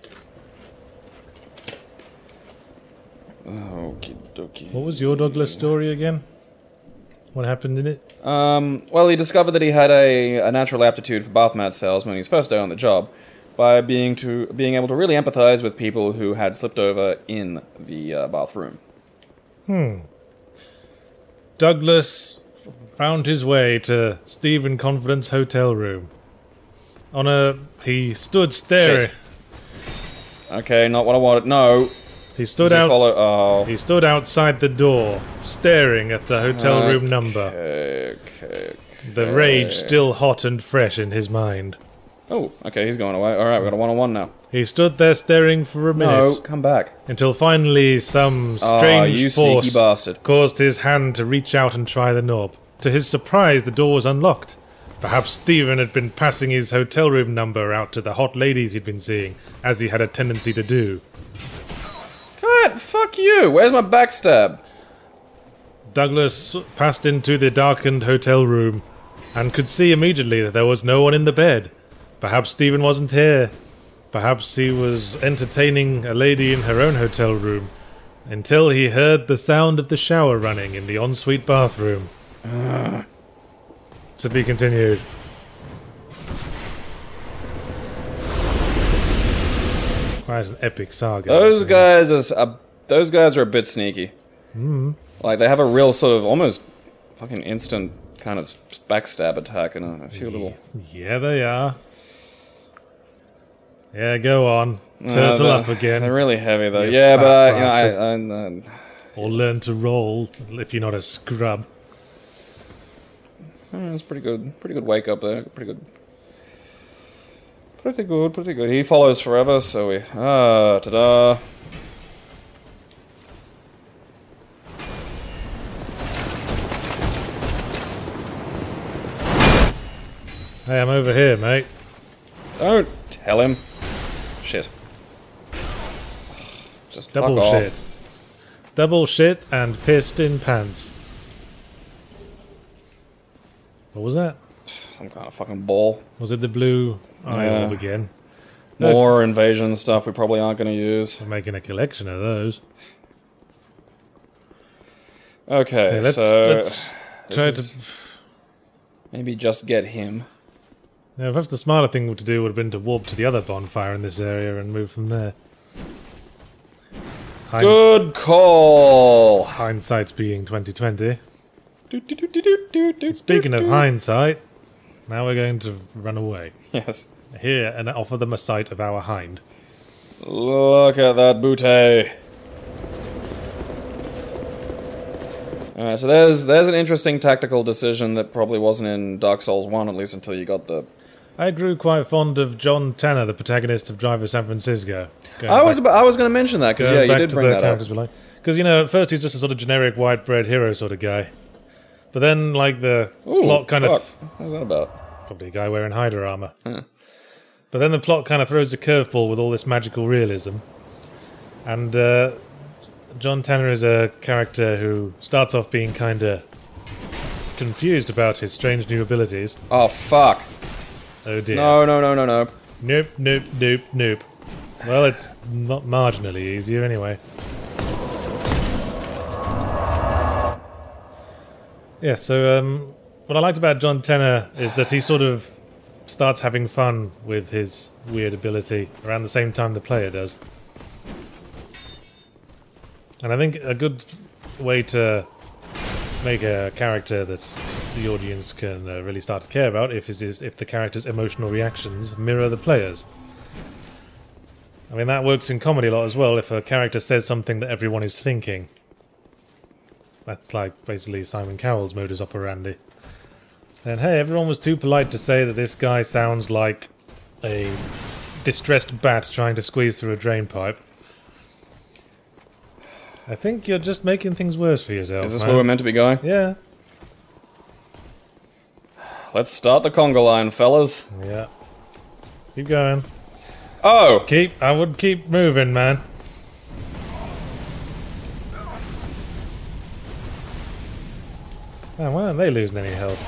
[SPEAKER 1] Okie dokie.
[SPEAKER 2] What was your Douglas story again? What happened in it?
[SPEAKER 1] Um, well, he discovered that he had a, a natural aptitude for bath mat sales when he was first day on the job, by being to being able to really empathize with people who had slipped over in the uh, bathroom.
[SPEAKER 2] Hmm. Douglas found his way to Stephen Confidence's hotel room. On a... he stood staring...
[SPEAKER 1] Shit. Okay, not what I wanted. No.
[SPEAKER 2] He stood
[SPEAKER 1] Does he
[SPEAKER 2] out...
[SPEAKER 1] follow? Oh.
[SPEAKER 2] He stood outside the door, staring at the hotel
[SPEAKER 1] okay,
[SPEAKER 2] room number.
[SPEAKER 1] Okay, okay.
[SPEAKER 2] The rage still hot and fresh in his mind.
[SPEAKER 1] Oh, okay, he's going away. Alright, we got a one-on-one now.
[SPEAKER 2] He stood there staring for a minute.
[SPEAKER 1] No, come back.
[SPEAKER 2] Until finally some
[SPEAKER 1] Oh,
[SPEAKER 2] strange
[SPEAKER 1] you
[SPEAKER 2] force
[SPEAKER 1] sneaky bastard.
[SPEAKER 2] caused his hand to reach out and try the knob. To his surprise, the door was unlocked. Perhaps Stephen had been passing his hotel room number out to the hot ladies he'd been seeing, as he had a tendency to do.
[SPEAKER 1] Cut! Fuck you! Where's my backstab?
[SPEAKER 2] Douglas passed into the darkened hotel room and could see immediately that there was no one in the bed. Perhaps Stephen wasn't here. Perhaps he was entertaining a lady in her own hotel room until he heard the sound of the shower running in the ensuite bathroom. Uh. To be continued. Quite an epic saga.
[SPEAKER 1] Those guys are uh, those guys are a bit sneaky.
[SPEAKER 2] Mm.
[SPEAKER 1] Like they have a real sort of almost fucking instant kind of backstab attack and a, a few little.
[SPEAKER 2] Yeah, they are. Yeah, go on. Turtle
[SPEAKER 1] uh,
[SPEAKER 2] up again.
[SPEAKER 1] They're really heavy though.
[SPEAKER 2] You
[SPEAKER 1] Yeah, but I, you know,
[SPEAKER 2] bastard.
[SPEAKER 1] I, I, I,
[SPEAKER 2] Or learn to roll if you're not a scrub.
[SPEAKER 1] uh, it's pretty good. Pretty good wake up there. Pretty good. Pretty good. Pretty good. He follows forever, so we. Ah, ta-da.
[SPEAKER 2] Hey, I'm over here, mate.
[SPEAKER 1] Don't tell him. Shit. Just
[SPEAKER 2] Double
[SPEAKER 1] fuck
[SPEAKER 2] shit.
[SPEAKER 1] off.
[SPEAKER 2] Double shit and pissed in pants. What was that?
[SPEAKER 1] Some kind of fucking ball.
[SPEAKER 2] Was it the blue eye
[SPEAKER 1] Yeah.
[SPEAKER 2] orb again?
[SPEAKER 1] More invasion stuff we probably aren't going to use.
[SPEAKER 2] We're making a collection of those.
[SPEAKER 1] Okay,
[SPEAKER 2] Okay, let's,
[SPEAKER 1] so
[SPEAKER 2] let's try to...
[SPEAKER 1] is- maybe just get him.
[SPEAKER 2] Yeah, perhaps the smarter thing to do would have been to warp to the other bonfire in this area and move from there. Hind
[SPEAKER 1] Good call.
[SPEAKER 2] Hindsight's being twenty twenty.
[SPEAKER 1] Do, do, do, do, do, do, do,
[SPEAKER 2] Speaking
[SPEAKER 1] do,
[SPEAKER 2] of
[SPEAKER 1] do.
[SPEAKER 2] hindsight, now we're going to run away.
[SPEAKER 1] Yes.
[SPEAKER 2] Here, and offer them a sight of our hind.
[SPEAKER 1] Look at that booty. Alright, so there's there's an interesting tactical decision that probably wasn't in Dark Souls one, at least until you got the...
[SPEAKER 2] I grew quite fond of John Tanner, the protagonist of Driver San Francisco. Going
[SPEAKER 1] I was
[SPEAKER 2] back-
[SPEAKER 1] about, I was going to mention that, because
[SPEAKER 2] going
[SPEAKER 1] yeah, you
[SPEAKER 2] back
[SPEAKER 1] did
[SPEAKER 2] to
[SPEAKER 1] bring
[SPEAKER 2] the
[SPEAKER 1] that up.
[SPEAKER 2] characters we like. Because, you know, at first he's just a sort of generic white bread hero sort of guy. But then, like, the
[SPEAKER 1] Ooh,
[SPEAKER 2] plot kind
[SPEAKER 1] fuck.
[SPEAKER 2] of...
[SPEAKER 1] What was that about?
[SPEAKER 2] Probably a guy wearing Heide armor.
[SPEAKER 1] Huh.
[SPEAKER 2] But then the plot kind of throws a curveball with all this magical realism. And uh, John Tanner is a character who starts off being kind of confused about his strange new abilities.
[SPEAKER 1] Oh, fuck.
[SPEAKER 2] Oh dear.
[SPEAKER 1] No, no, no, no, no.
[SPEAKER 2] Nope, nope, nope, nope. Well, it's not marginally easier anyway. Yeah, so um, what I liked about John Tanner is that he sort of starts having fun with his weird ability around the same time the player does. And I think a good way to make a character that the audience can uh, really start to care about if is if the character's emotional reactions mirror the players. I mean, that works in comedy a lot as well. If a character says something that everyone is thinking, that's like basically Simon Cowell's modus operandi. And hey, everyone was too polite to say that this guy sounds like a distressed bat trying to squeeze through a drain pipe. I think you're just making things worse for yourself.
[SPEAKER 1] Is this
[SPEAKER 2] man.
[SPEAKER 1] where we're meant to be going?
[SPEAKER 2] Yeah.
[SPEAKER 1] Let's start the conga line, fellas.
[SPEAKER 2] Yeah. Keep going.
[SPEAKER 1] Oh!
[SPEAKER 2] Keep. I would keep moving, man. Man, why aren't they losing any health?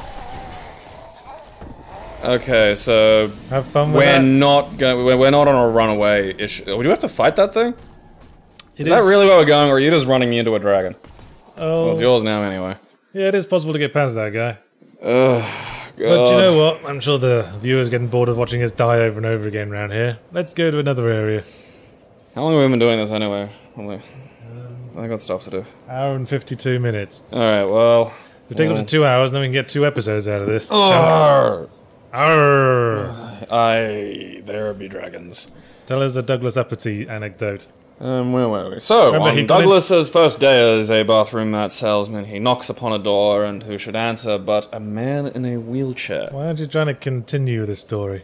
[SPEAKER 1] Okay, so
[SPEAKER 2] Have fun with
[SPEAKER 1] we're
[SPEAKER 2] that.
[SPEAKER 1] not going. We're, we're not on a runaway issue. Do we have to fight that thing?
[SPEAKER 2] It
[SPEAKER 1] Is that really where we're going, or are you just running me into a dragon?
[SPEAKER 2] Oh,
[SPEAKER 1] Well, it's yours now, anyway.
[SPEAKER 2] yeah, it is possible to get past that guy.
[SPEAKER 1] Ugh.
[SPEAKER 2] But you know what? I'm sure the viewers are getting bored of watching us die over and over again around here. Let's go to another area.
[SPEAKER 1] How long have we been doing this anyway? Probably. I got stuff to do.
[SPEAKER 2] Hour and fifty-two minutes.
[SPEAKER 1] Alright, well.
[SPEAKER 2] We take up to two hours, and then we can get two episodes out of this.
[SPEAKER 1] Arr!
[SPEAKER 2] Arr!
[SPEAKER 1] Aye, there be dragons.
[SPEAKER 2] Tell us a Douglas Uppity anecdote.
[SPEAKER 1] Um, where were we? So,
[SPEAKER 2] Remember,
[SPEAKER 1] on
[SPEAKER 2] he got
[SPEAKER 1] Douglas's first day as a bathroom mat salesman, he knocks upon a door, and who should answer but a man in a wheelchair.
[SPEAKER 2] Why aren't you trying to continue the story?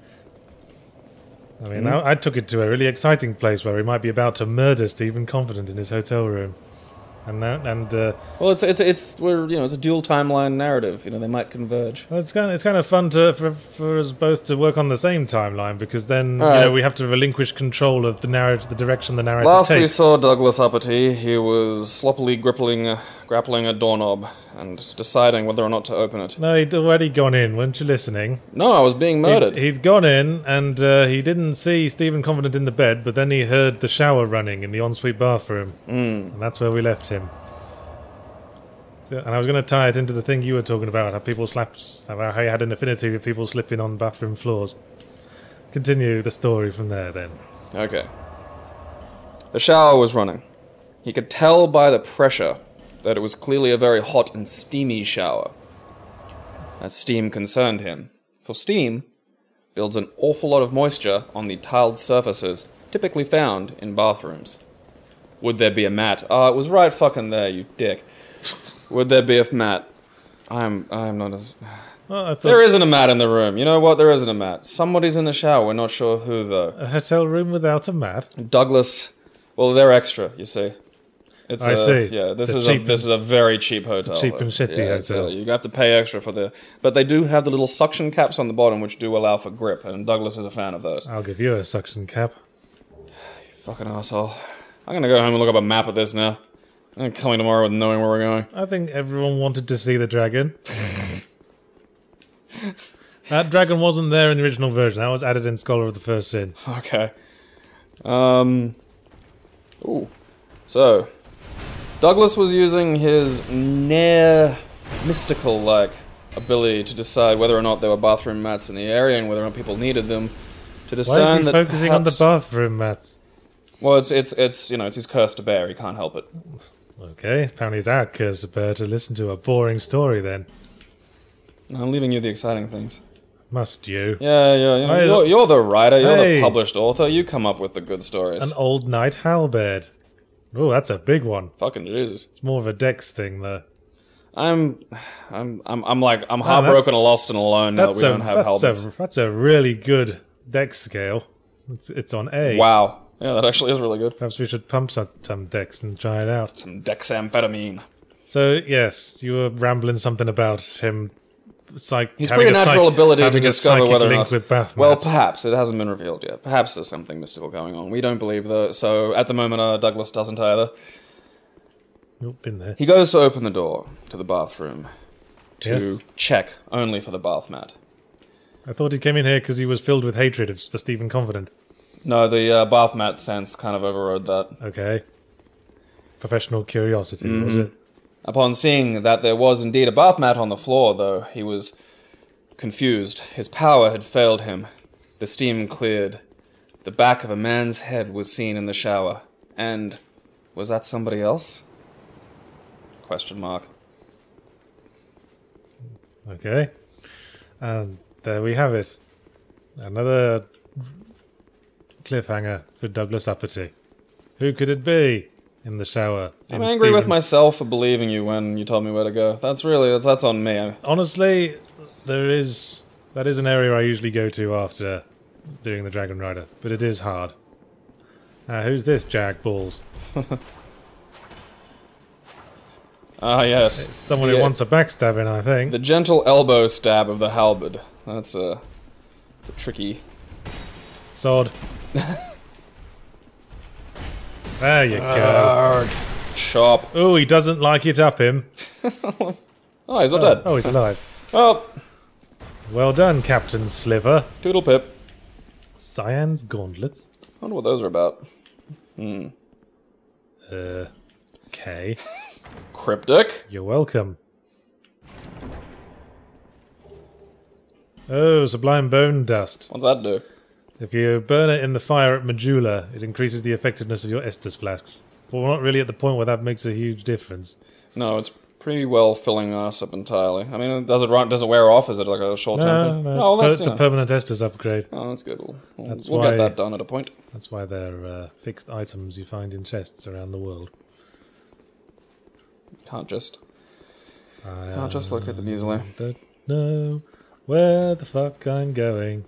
[SPEAKER 2] I mean, I, I took it to a really exciting place where he might be about to murder Stephen Confident in his hotel room. And that, and uh,
[SPEAKER 1] Well, it's it's it's we're you know it's a dual timeline narrative. You know they might converge.
[SPEAKER 2] well, it's kind of it's kind of fun to for, for us both to work on the same timeline because then
[SPEAKER 1] All
[SPEAKER 2] you
[SPEAKER 1] right.
[SPEAKER 2] know we have to relinquish control of the narrative, the direction the narrative
[SPEAKER 1] Last we
[SPEAKER 2] takes.
[SPEAKER 1] saw Douglas Uppity, he was sloppily grippling, uh, grappling a doorknob and deciding whether or not to open it.
[SPEAKER 2] No, he'd already gone in. Weren't you listening?
[SPEAKER 1] No, I was being murdered.
[SPEAKER 2] He'd, he'd gone in and uh, he didn't see Stephen Confident in the bed, but then he heard the shower running in the ensuite bathroom,
[SPEAKER 1] Mm.
[SPEAKER 2] and that's where we left him. So, and I was going to tie it into the thing you were talking about, how people slap, how you had an affinity with people slipping on bathroom floors. Continue the story from there, then.
[SPEAKER 1] Okay. The shower was running. He could tell by the pressure that it was clearly a very hot and steamy shower. As steam concerned him. For steam builds an awful lot of moisture on the tiled surfaces typically found in bathrooms. Would there be a mat? Ah, it was right fucking there, you dick. Would there be a mat? I'm I'm not as...
[SPEAKER 2] Well, I thought
[SPEAKER 1] There isn't a mat in the room. You know what? There isn't a mat. Somebody's in the shower. We're not sure who, though.
[SPEAKER 2] a hotel room without a mat.
[SPEAKER 1] Douglas... Well, they're extra, you see. It's
[SPEAKER 2] I
[SPEAKER 1] a,
[SPEAKER 2] see.
[SPEAKER 1] Yeah, this
[SPEAKER 2] It's a
[SPEAKER 1] is
[SPEAKER 2] cheap
[SPEAKER 1] a this is a very cheap hotel.
[SPEAKER 2] cheap and shitty
[SPEAKER 1] yeah, it's
[SPEAKER 2] hotel.
[SPEAKER 1] a- you have to pay extra for the... But they do have the little suction caps on the bottom, which do allow for grip, and Douglas is a fan of those.
[SPEAKER 2] I'll give you a suction cap.
[SPEAKER 1] Fucking asshole. I'm gonna go home and look up a map of this now. I'm coming tomorrow with knowing where we're going.
[SPEAKER 2] I think everyone wanted to see the dragon. That dragon wasn't there in the original version. That was added in Scholar of the First Sin.
[SPEAKER 1] Okay. Um. Ooh. So, Douglas was using his near mystical-like ability to decide whether or not there were bathroom mats in the area and whether or not people needed them. To
[SPEAKER 2] Why
[SPEAKER 1] discern
[SPEAKER 2] is he
[SPEAKER 1] that
[SPEAKER 2] focusing on the
[SPEAKER 1] perhaps-
[SPEAKER 2] bathroom mats?
[SPEAKER 1] Well, it's it's it's you know it's his curse to bear. He can't help it.
[SPEAKER 2] Okay, apparently it's our curse to bear to listen to a boring story then.
[SPEAKER 1] I'm leaving you the exciting things.
[SPEAKER 2] Must you?
[SPEAKER 1] Yeah, yeah, you know,
[SPEAKER 2] Hey,
[SPEAKER 1] you're, you're the writer. You're
[SPEAKER 2] hey.
[SPEAKER 1] the published author. You come up with the good stories.
[SPEAKER 2] An old knight halberd. Oh, that's a big one.
[SPEAKER 1] Fucking Jesus.
[SPEAKER 2] It's more of a dex thing, though.
[SPEAKER 1] I'm, I'm, I'm, I'm like I'm
[SPEAKER 2] Man,
[SPEAKER 1] heartbroken,
[SPEAKER 2] that's-
[SPEAKER 1] lost, and alone now that
[SPEAKER 2] That's
[SPEAKER 1] we
[SPEAKER 2] a
[SPEAKER 1] don't have
[SPEAKER 2] that's
[SPEAKER 1] helmets.
[SPEAKER 2] a that's a really good dex scale. It's it's on A.
[SPEAKER 1] Wow. Yeah, that actually is really good.
[SPEAKER 2] Perhaps we should pump some some dex and try it out.
[SPEAKER 1] Some dexamphetamine.
[SPEAKER 2] So yes, you were rambling something about him. Psych-
[SPEAKER 1] He's
[SPEAKER 2] having
[SPEAKER 1] pretty
[SPEAKER 2] a
[SPEAKER 1] natural
[SPEAKER 2] psych-
[SPEAKER 1] ability to
[SPEAKER 2] having a
[SPEAKER 1] discover
[SPEAKER 2] psychic
[SPEAKER 1] whether or
[SPEAKER 2] link
[SPEAKER 1] not.
[SPEAKER 2] with bath
[SPEAKER 1] Well,
[SPEAKER 2] mats.
[SPEAKER 1] perhaps it hasn't been revealed yet. Perhaps there's something mystical going on. We don't believe though. So at the moment, uh, Douglas doesn't either.
[SPEAKER 2] You've been there.
[SPEAKER 1] He goes to open the door to the bathroom to
[SPEAKER 2] Yes.
[SPEAKER 1] check only for the bath mat.
[SPEAKER 2] I thought he came in here because he was filled with hatred of, for Stephen Confident.
[SPEAKER 1] No, the uh, bath mat sense kind of overrode that.
[SPEAKER 2] Okay. Professional curiosity, was
[SPEAKER 1] Mm-hmm.
[SPEAKER 2] it?
[SPEAKER 1] Upon seeing that there was indeed a bath mat on the floor, though, he was confused. His power had failed him. The steam cleared. The back of a man's head was seen in the shower. And was that somebody else? Question mark.
[SPEAKER 2] Okay. And there we have it. Another cliffhanger for Douglas Uppity. Who could it be in the shower?
[SPEAKER 1] I'm
[SPEAKER 2] in
[SPEAKER 1] angry with
[SPEAKER 2] Stephen-
[SPEAKER 1] myself for believing you when you told me where to go. That's really, that's, that's on me.
[SPEAKER 2] Honestly, there is that is an area I usually go to after doing the Dragon Rider, but it is hard. Uh, who's this Jag Balls?
[SPEAKER 1] Ah, yes.
[SPEAKER 2] Someone
[SPEAKER 1] The-
[SPEAKER 2] who wants a backstabbing, I think.
[SPEAKER 1] The gentle elbow stab of the halberd. That's a, that's a tricky...
[SPEAKER 2] Sword. There you go.
[SPEAKER 1] Arg. Chop.
[SPEAKER 2] Oh, he doesn't like it up him.
[SPEAKER 1] Oh, he's not dead.
[SPEAKER 2] Oh, he's alive.
[SPEAKER 1] Well,
[SPEAKER 2] Well done, Captain Sliver.
[SPEAKER 1] Toodle pip.
[SPEAKER 2] Cyan's gauntlets.
[SPEAKER 1] I wonder what those are about. Hmm.
[SPEAKER 2] Uh, okay.
[SPEAKER 1] Cryptic.
[SPEAKER 2] You're welcome. Oh, sublime bone dust.
[SPEAKER 1] What's that do?
[SPEAKER 2] If you burn it in the fire at Medulla, it increases the effectiveness of your Estus flasks. But we're not really at the point where that makes a huge difference.
[SPEAKER 1] No, it's pretty well filling us up entirely. I mean, does it run, does it wear off? Is it like a short term
[SPEAKER 2] No,
[SPEAKER 1] thing?
[SPEAKER 2] no,
[SPEAKER 1] Oh,
[SPEAKER 2] it's,
[SPEAKER 1] well,
[SPEAKER 2] per-
[SPEAKER 1] that's,
[SPEAKER 2] it's a
[SPEAKER 1] yeah.
[SPEAKER 2] permanent Estus upgrade.
[SPEAKER 1] Oh, that's good. We'll, we'll,
[SPEAKER 2] That's
[SPEAKER 1] we'll
[SPEAKER 2] why-
[SPEAKER 1] get that done at a point.
[SPEAKER 2] That's why they're uh, fixed items you find in chests around the world.
[SPEAKER 1] Can't just
[SPEAKER 2] I
[SPEAKER 1] can't just locate them easily.
[SPEAKER 2] don't know where the fuck I'm going.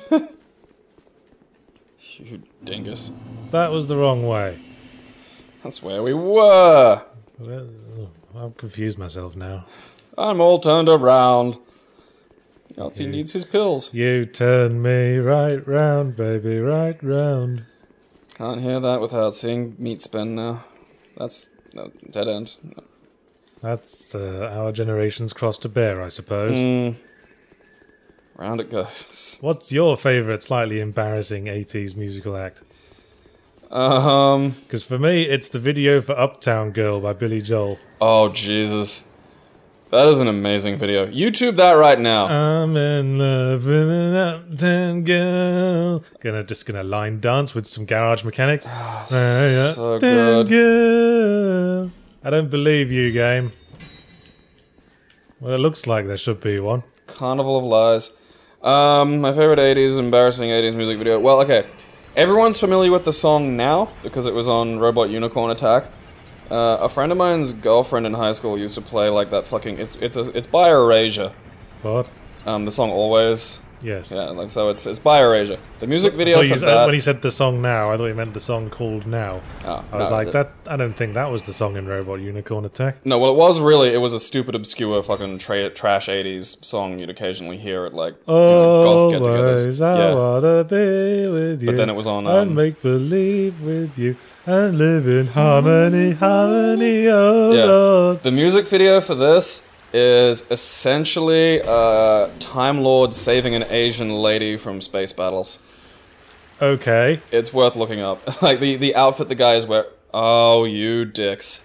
[SPEAKER 1] You dingus.
[SPEAKER 2] That was the wrong way.
[SPEAKER 1] That's where we were.
[SPEAKER 2] Well, I've confused myself now.
[SPEAKER 1] I'm all turned around. Yahtzee needs his pills.
[SPEAKER 2] You turn me right round, baby, right round.
[SPEAKER 1] Can't hear that without seeing meat spin now. That's no, dead end. No.
[SPEAKER 2] That's uh, our generation's cross to bear, I suppose.
[SPEAKER 1] Mm. Round it goes.
[SPEAKER 2] What's your favourite slightly embarrassing eighties musical act?
[SPEAKER 1] Um.
[SPEAKER 2] Because for me, it's the video for Uptown Girl by Billy Joel.
[SPEAKER 1] Oh, Jesus. That is an amazing video. YouTube that right now.
[SPEAKER 2] I'm in love with an uptown girl. Gonna just gonna line dance with some garage mechanics. Uh, yeah.
[SPEAKER 1] So
[SPEAKER 2] Uptown
[SPEAKER 1] good.
[SPEAKER 2] girl. I don't believe you, game. Well, it looks like there should be one.
[SPEAKER 1] Carnival of Lies. Um, my favorite eighties, embarrassing eighties music video. Well, okay. Everyone's familiar with the song now, because it was on Robot Unicorn Attack. Uh, a friend of mine's girlfriend in high school used to play like that fucking... It's it's a, it's by Erasure.
[SPEAKER 2] What?
[SPEAKER 1] Um, the song Always.
[SPEAKER 2] Yes.
[SPEAKER 1] Yeah, like so it's it's by Erasure. The music video
[SPEAKER 2] Well,
[SPEAKER 1] for
[SPEAKER 2] you,
[SPEAKER 1] that...
[SPEAKER 2] when he said the song now, I thought he meant the song called Now.
[SPEAKER 1] Oh,
[SPEAKER 2] I was
[SPEAKER 1] no,
[SPEAKER 2] like,
[SPEAKER 1] the-
[SPEAKER 2] that. I don't think that was the song in Robot Unicorn Attack.
[SPEAKER 1] No, well, it was really, it was a stupid, obscure, fucking tra- trash eighties song you'd occasionally hear at, like, you know, golf get-togethers.
[SPEAKER 2] Always I
[SPEAKER 1] Yeah.
[SPEAKER 2] wanna be with you.
[SPEAKER 1] But then it was on,
[SPEAKER 2] and
[SPEAKER 1] um,
[SPEAKER 2] make believe with you and live in harmony, harmony, oh
[SPEAKER 1] Yeah.
[SPEAKER 2] Lord.
[SPEAKER 1] The music video for this is essentially uh, Time Lord saving an Asian lady from space battles.
[SPEAKER 2] Okay.
[SPEAKER 1] It's worth looking up. Like, the, the outfit the guy is wearing... Oh, you dicks.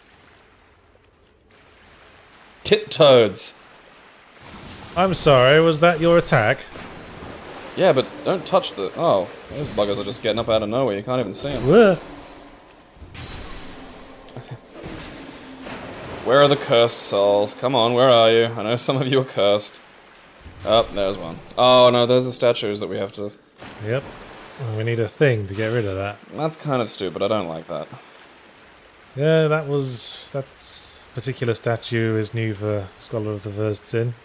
[SPEAKER 1] Tit toads.
[SPEAKER 2] I'm sorry, was that your attack?
[SPEAKER 1] Yeah, but don't touch the... Oh, those buggers are just getting up out of nowhere. You can't even see them.
[SPEAKER 2] Whoa.
[SPEAKER 1] Where are the cursed souls? Come on, where are you? I know some of you are cursed. Oh, there's one. Oh, no, there's the statues that we have to...
[SPEAKER 2] Yep. We need a thing to get rid of that.
[SPEAKER 1] That's kind of stupid. I don't like that.
[SPEAKER 2] Yeah, that was... That particular statue is new for Scholar of the First Sin.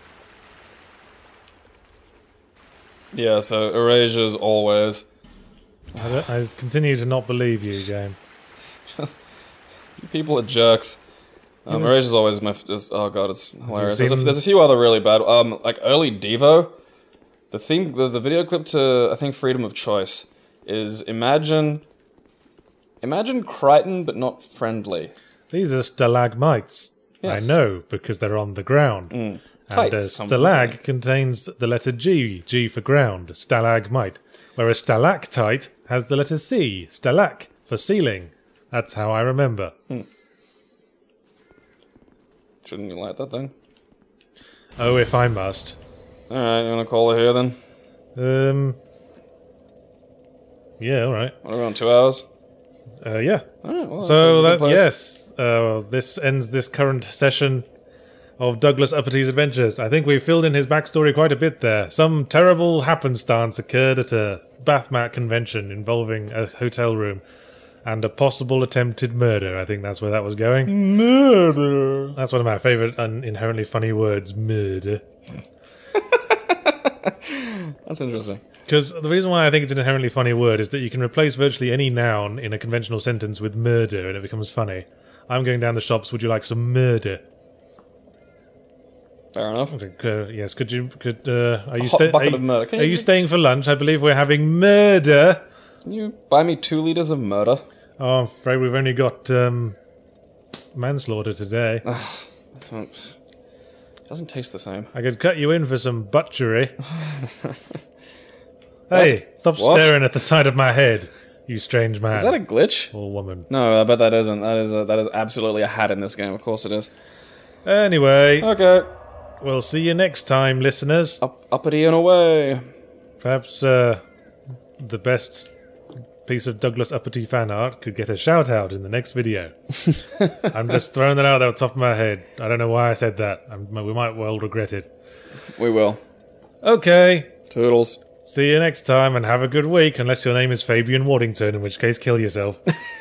[SPEAKER 1] Yeah, so erasures always.
[SPEAKER 2] I, don't- I continue to not believe you, game.
[SPEAKER 1] Just, you people are jerks. Um,
[SPEAKER 2] was-
[SPEAKER 1] erasures always my... f- Just, oh god, it's hilarious. There's a,
[SPEAKER 2] seen-
[SPEAKER 1] there's a few other really bad... Um, like early Devo. The thing... The, the video clip to, I think, Freedom of Choice is imagine... Imagine Crichton, but not friendly.
[SPEAKER 2] These are stalagmites.
[SPEAKER 1] Yes.
[SPEAKER 2] I know, because they're on the ground.
[SPEAKER 1] Mm.
[SPEAKER 2] And uh,
[SPEAKER 1] Tights, come from
[SPEAKER 2] stalag
[SPEAKER 1] saying.
[SPEAKER 2] contains the letter G, G for ground, stalagmite. Whereas stalactite has the letter C, stalak, for ceiling. That's how I remember.
[SPEAKER 1] Shouldn't you like that thing?
[SPEAKER 2] Oh, if I must.
[SPEAKER 1] Alright, you wanna call it here then?
[SPEAKER 2] Um. Yeah, alright.
[SPEAKER 1] What are we on, two hours?
[SPEAKER 2] Uh, yeah.
[SPEAKER 1] Alright, well, that
[SPEAKER 2] So,
[SPEAKER 1] sounds like a
[SPEAKER 2] that,
[SPEAKER 1] good place.
[SPEAKER 2] yes, uh, this ends this current session of Douglas Uppity's adventures. I think we've filled in his backstory quite a bit there. Some terrible happenstance occurred at a bath mat convention involving a hotel room and a possible attempted murder. I think that's where that was going.
[SPEAKER 1] Murder!
[SPEAKER 2] That's one of my favourite un- inherently funny words, murder.
[SPEAKER 1] That's interesting.
[SPEAKER 2] Because the reason why I think it's an inherently funny word is that you can replace virtually any noun in a conventional sentence with murder and it becomes funny. I'm going down the shops, would you like some murder?
[SPEAKER 1] Fair enough.
[SPEAKER 2] Okay, uh, yes, could you, could, uh, are you,
[SPEAKER 1] hot
[SPEAKER 2] sta-
[SPEAKER 1] bucket
[SPEAKER 2] are,
[SPEAKER 1] of murder. Can
[SPEAKER 2] are
[SPEAKER 1] you-
[SPEAKER 2] you staying for lunch? I believe we're having murder.
[SPEAKER 1] Can you buy me two liters of murder?
[SPEAKER 2] Oh, I'm afraid we've only got, um, manslaughter today.
[SPEAKER 1] Don't- Doesn't taste the same.
[SPEAKER 2] I could cut you in for some butchery. Hey, stop
[SPEAKER 1] What?
[SPEAKER 2] staring at the side of my head, you strange man.
[SPEAKER 1] Is that a glitch?
[SPEAKER 2] or woman?
[SPEAKER 1] No, I bet that isn't. That is a, that is absolutely a hat in this game. Of course it is.
[SPEAKER 2] Anyway,
[SPEAKER 1] Okay.
[SPEAKER 2] we'll see you next time, listeners.
[SPEAKER 1] Up, uppity and away.
[SPEAKER 2] Perhaps, uh, the best piece of Douglas Uppity fan art could get a shout-out in the next video. I'm just throwing that out there off the top of my head. I don't know why I said that. I'm, we might well regret it.
[SPEAKER 1] We will.
[SPEAKER 2] Okay.
[SPEAKER 1] Toodles.
[SPEAKER 2] See you next time, and have a good week, unless your name is Fabian Waddington, in which case kill yourself.